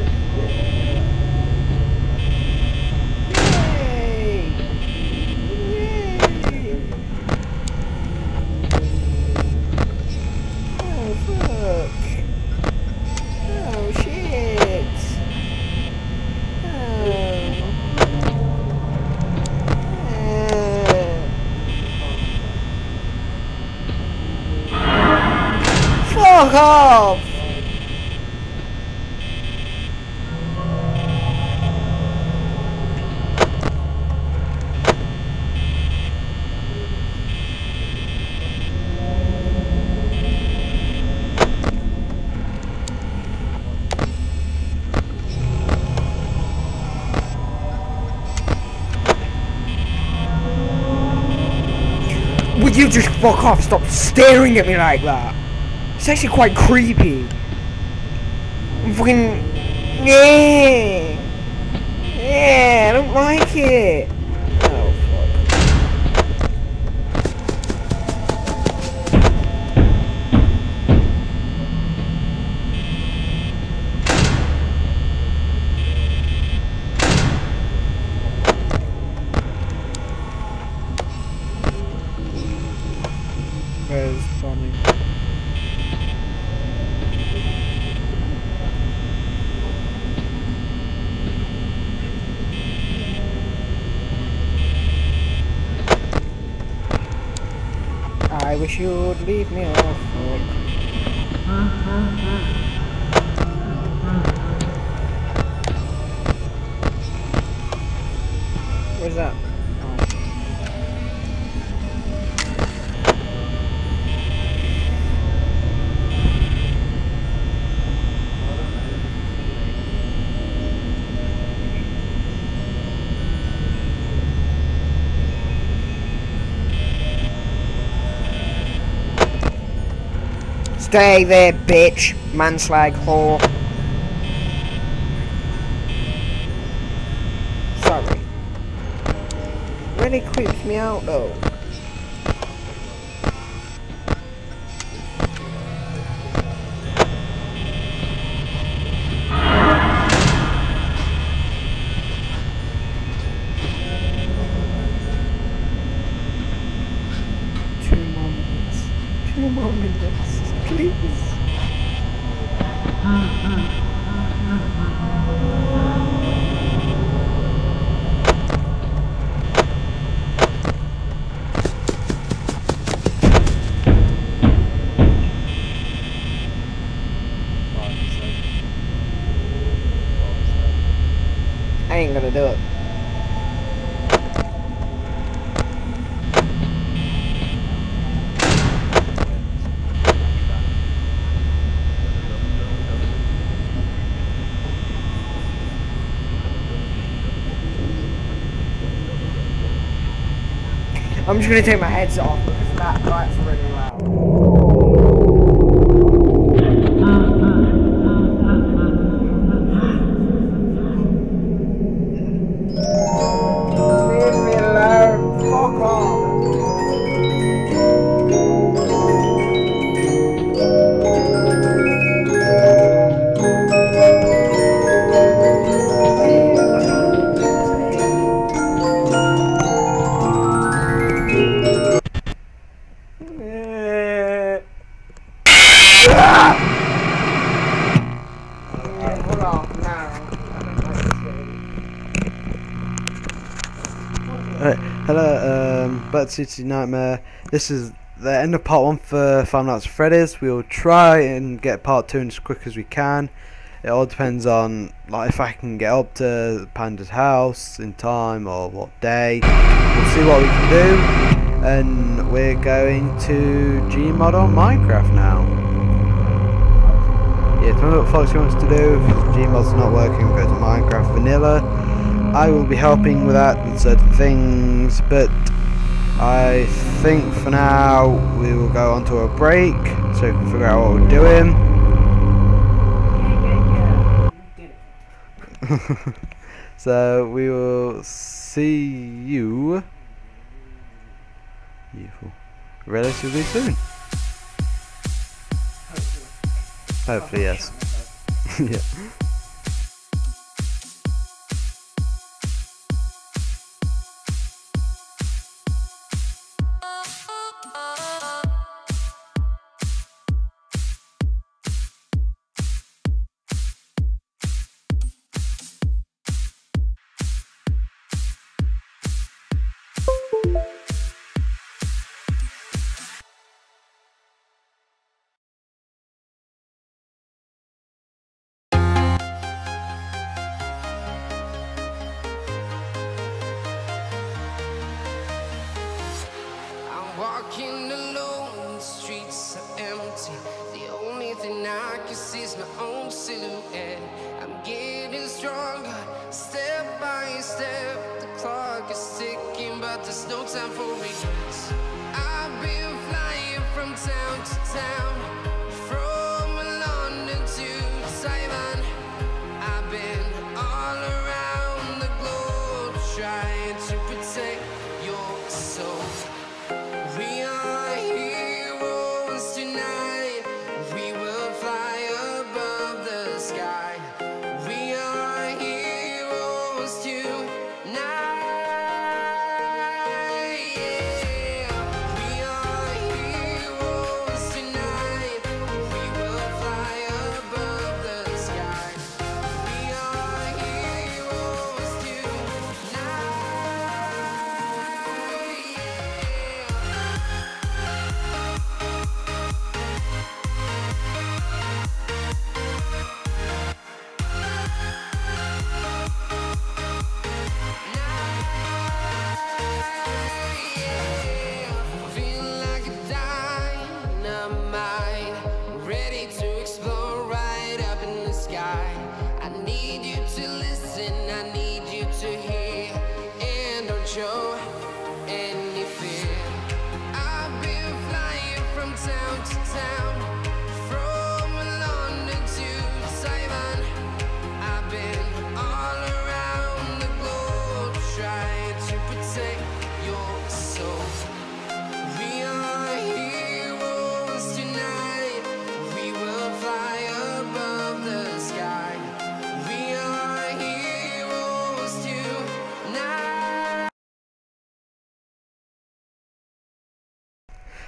S4: Yay. Yay. Oh, fuck. Oh, shit. Oh. Fuck off! Would you just fuck off? Stop staring at me like that. It's actually quite creepy. I'm fucking... Yeah! Yeah, I don't like it. Oh, fuck. Where's Bonnie? I wish you would leave me off. Where's that? Stay there, bitch. Manslag whore. Sorry. Really creeps me out though. Two more minutes. Two more minutes. Please. I ain't gonna do it. I'm just gonna take my headset off because that light's really loud. Leave me alone. Fuck off. Hold on, now.
S3: Alright, hello, um, Bat City Nightmare. This is the end of part one for Five Nights at Freddy's. We'll try and get part two in as quick as we can. It all depends on like if I can get up to Panda's house in time or what day. We'll see what we can do. And we're going to Gmod on Minecraft now. Yeah, tell me what Foxy wants to do. If Gmod's not working, we'll go to Minecraft Vanilla. I will be helping with that with certain things, but I think for now we will go on to a break so we can figure out what we're doing. So we will see you relatively soon. Hopefully, yes. Yeah.
S6: I'm walking alone, the streets are empty. The only thing I can see is my own silhouette. I'm getting stronger, step by step. The clock is ticking, but there's no time for regrets. I've been flying from town to town, from London to Taiwan. I've been all around the globe trying to protect your soul. We are heroes tonight. We will fly above the sky. We are heroes tonight. Yeah.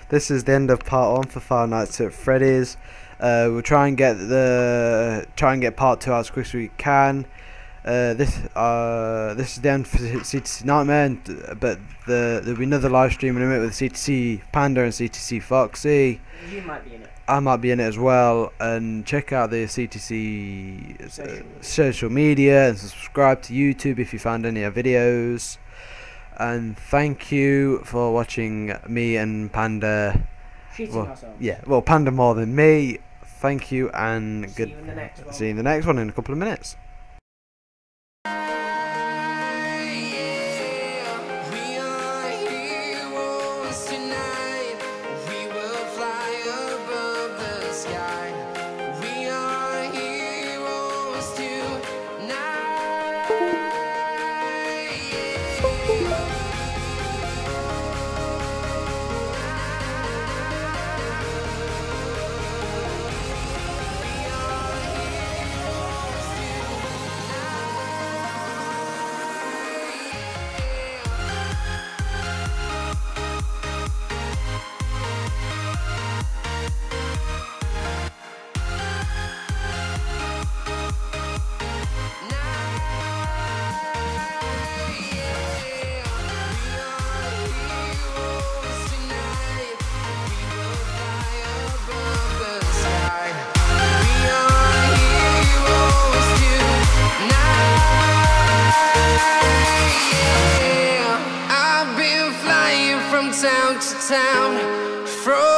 S1: this is the end of part one for Five Nights at Freddy's. Uh, we'll try and get the try and get part two out as quick as we can. Uh, this uh, this is the end for C T C Nightmare, and, but the, there'll be another live stream in a minute with C T C Panda and C T C Foxy.
S4: You might be in it.
S1: I might be in it as well. And check out the C T C
S4: Social.
S1: uh, social media and subscribe to YouTube if you found any of our videos. And thank you for watching me and Panda.
S4: Cheating
S1: Well,
S4: ourselves.
S1: yeah, well, Panda more than me. Thank you and
S4: See
S1: good.
S4: you in the next one.
S1: See you in the next one in a couple of minutes.
S6: We are heroes tonight. We will fly above the sky. We are heroes town to town. Frozen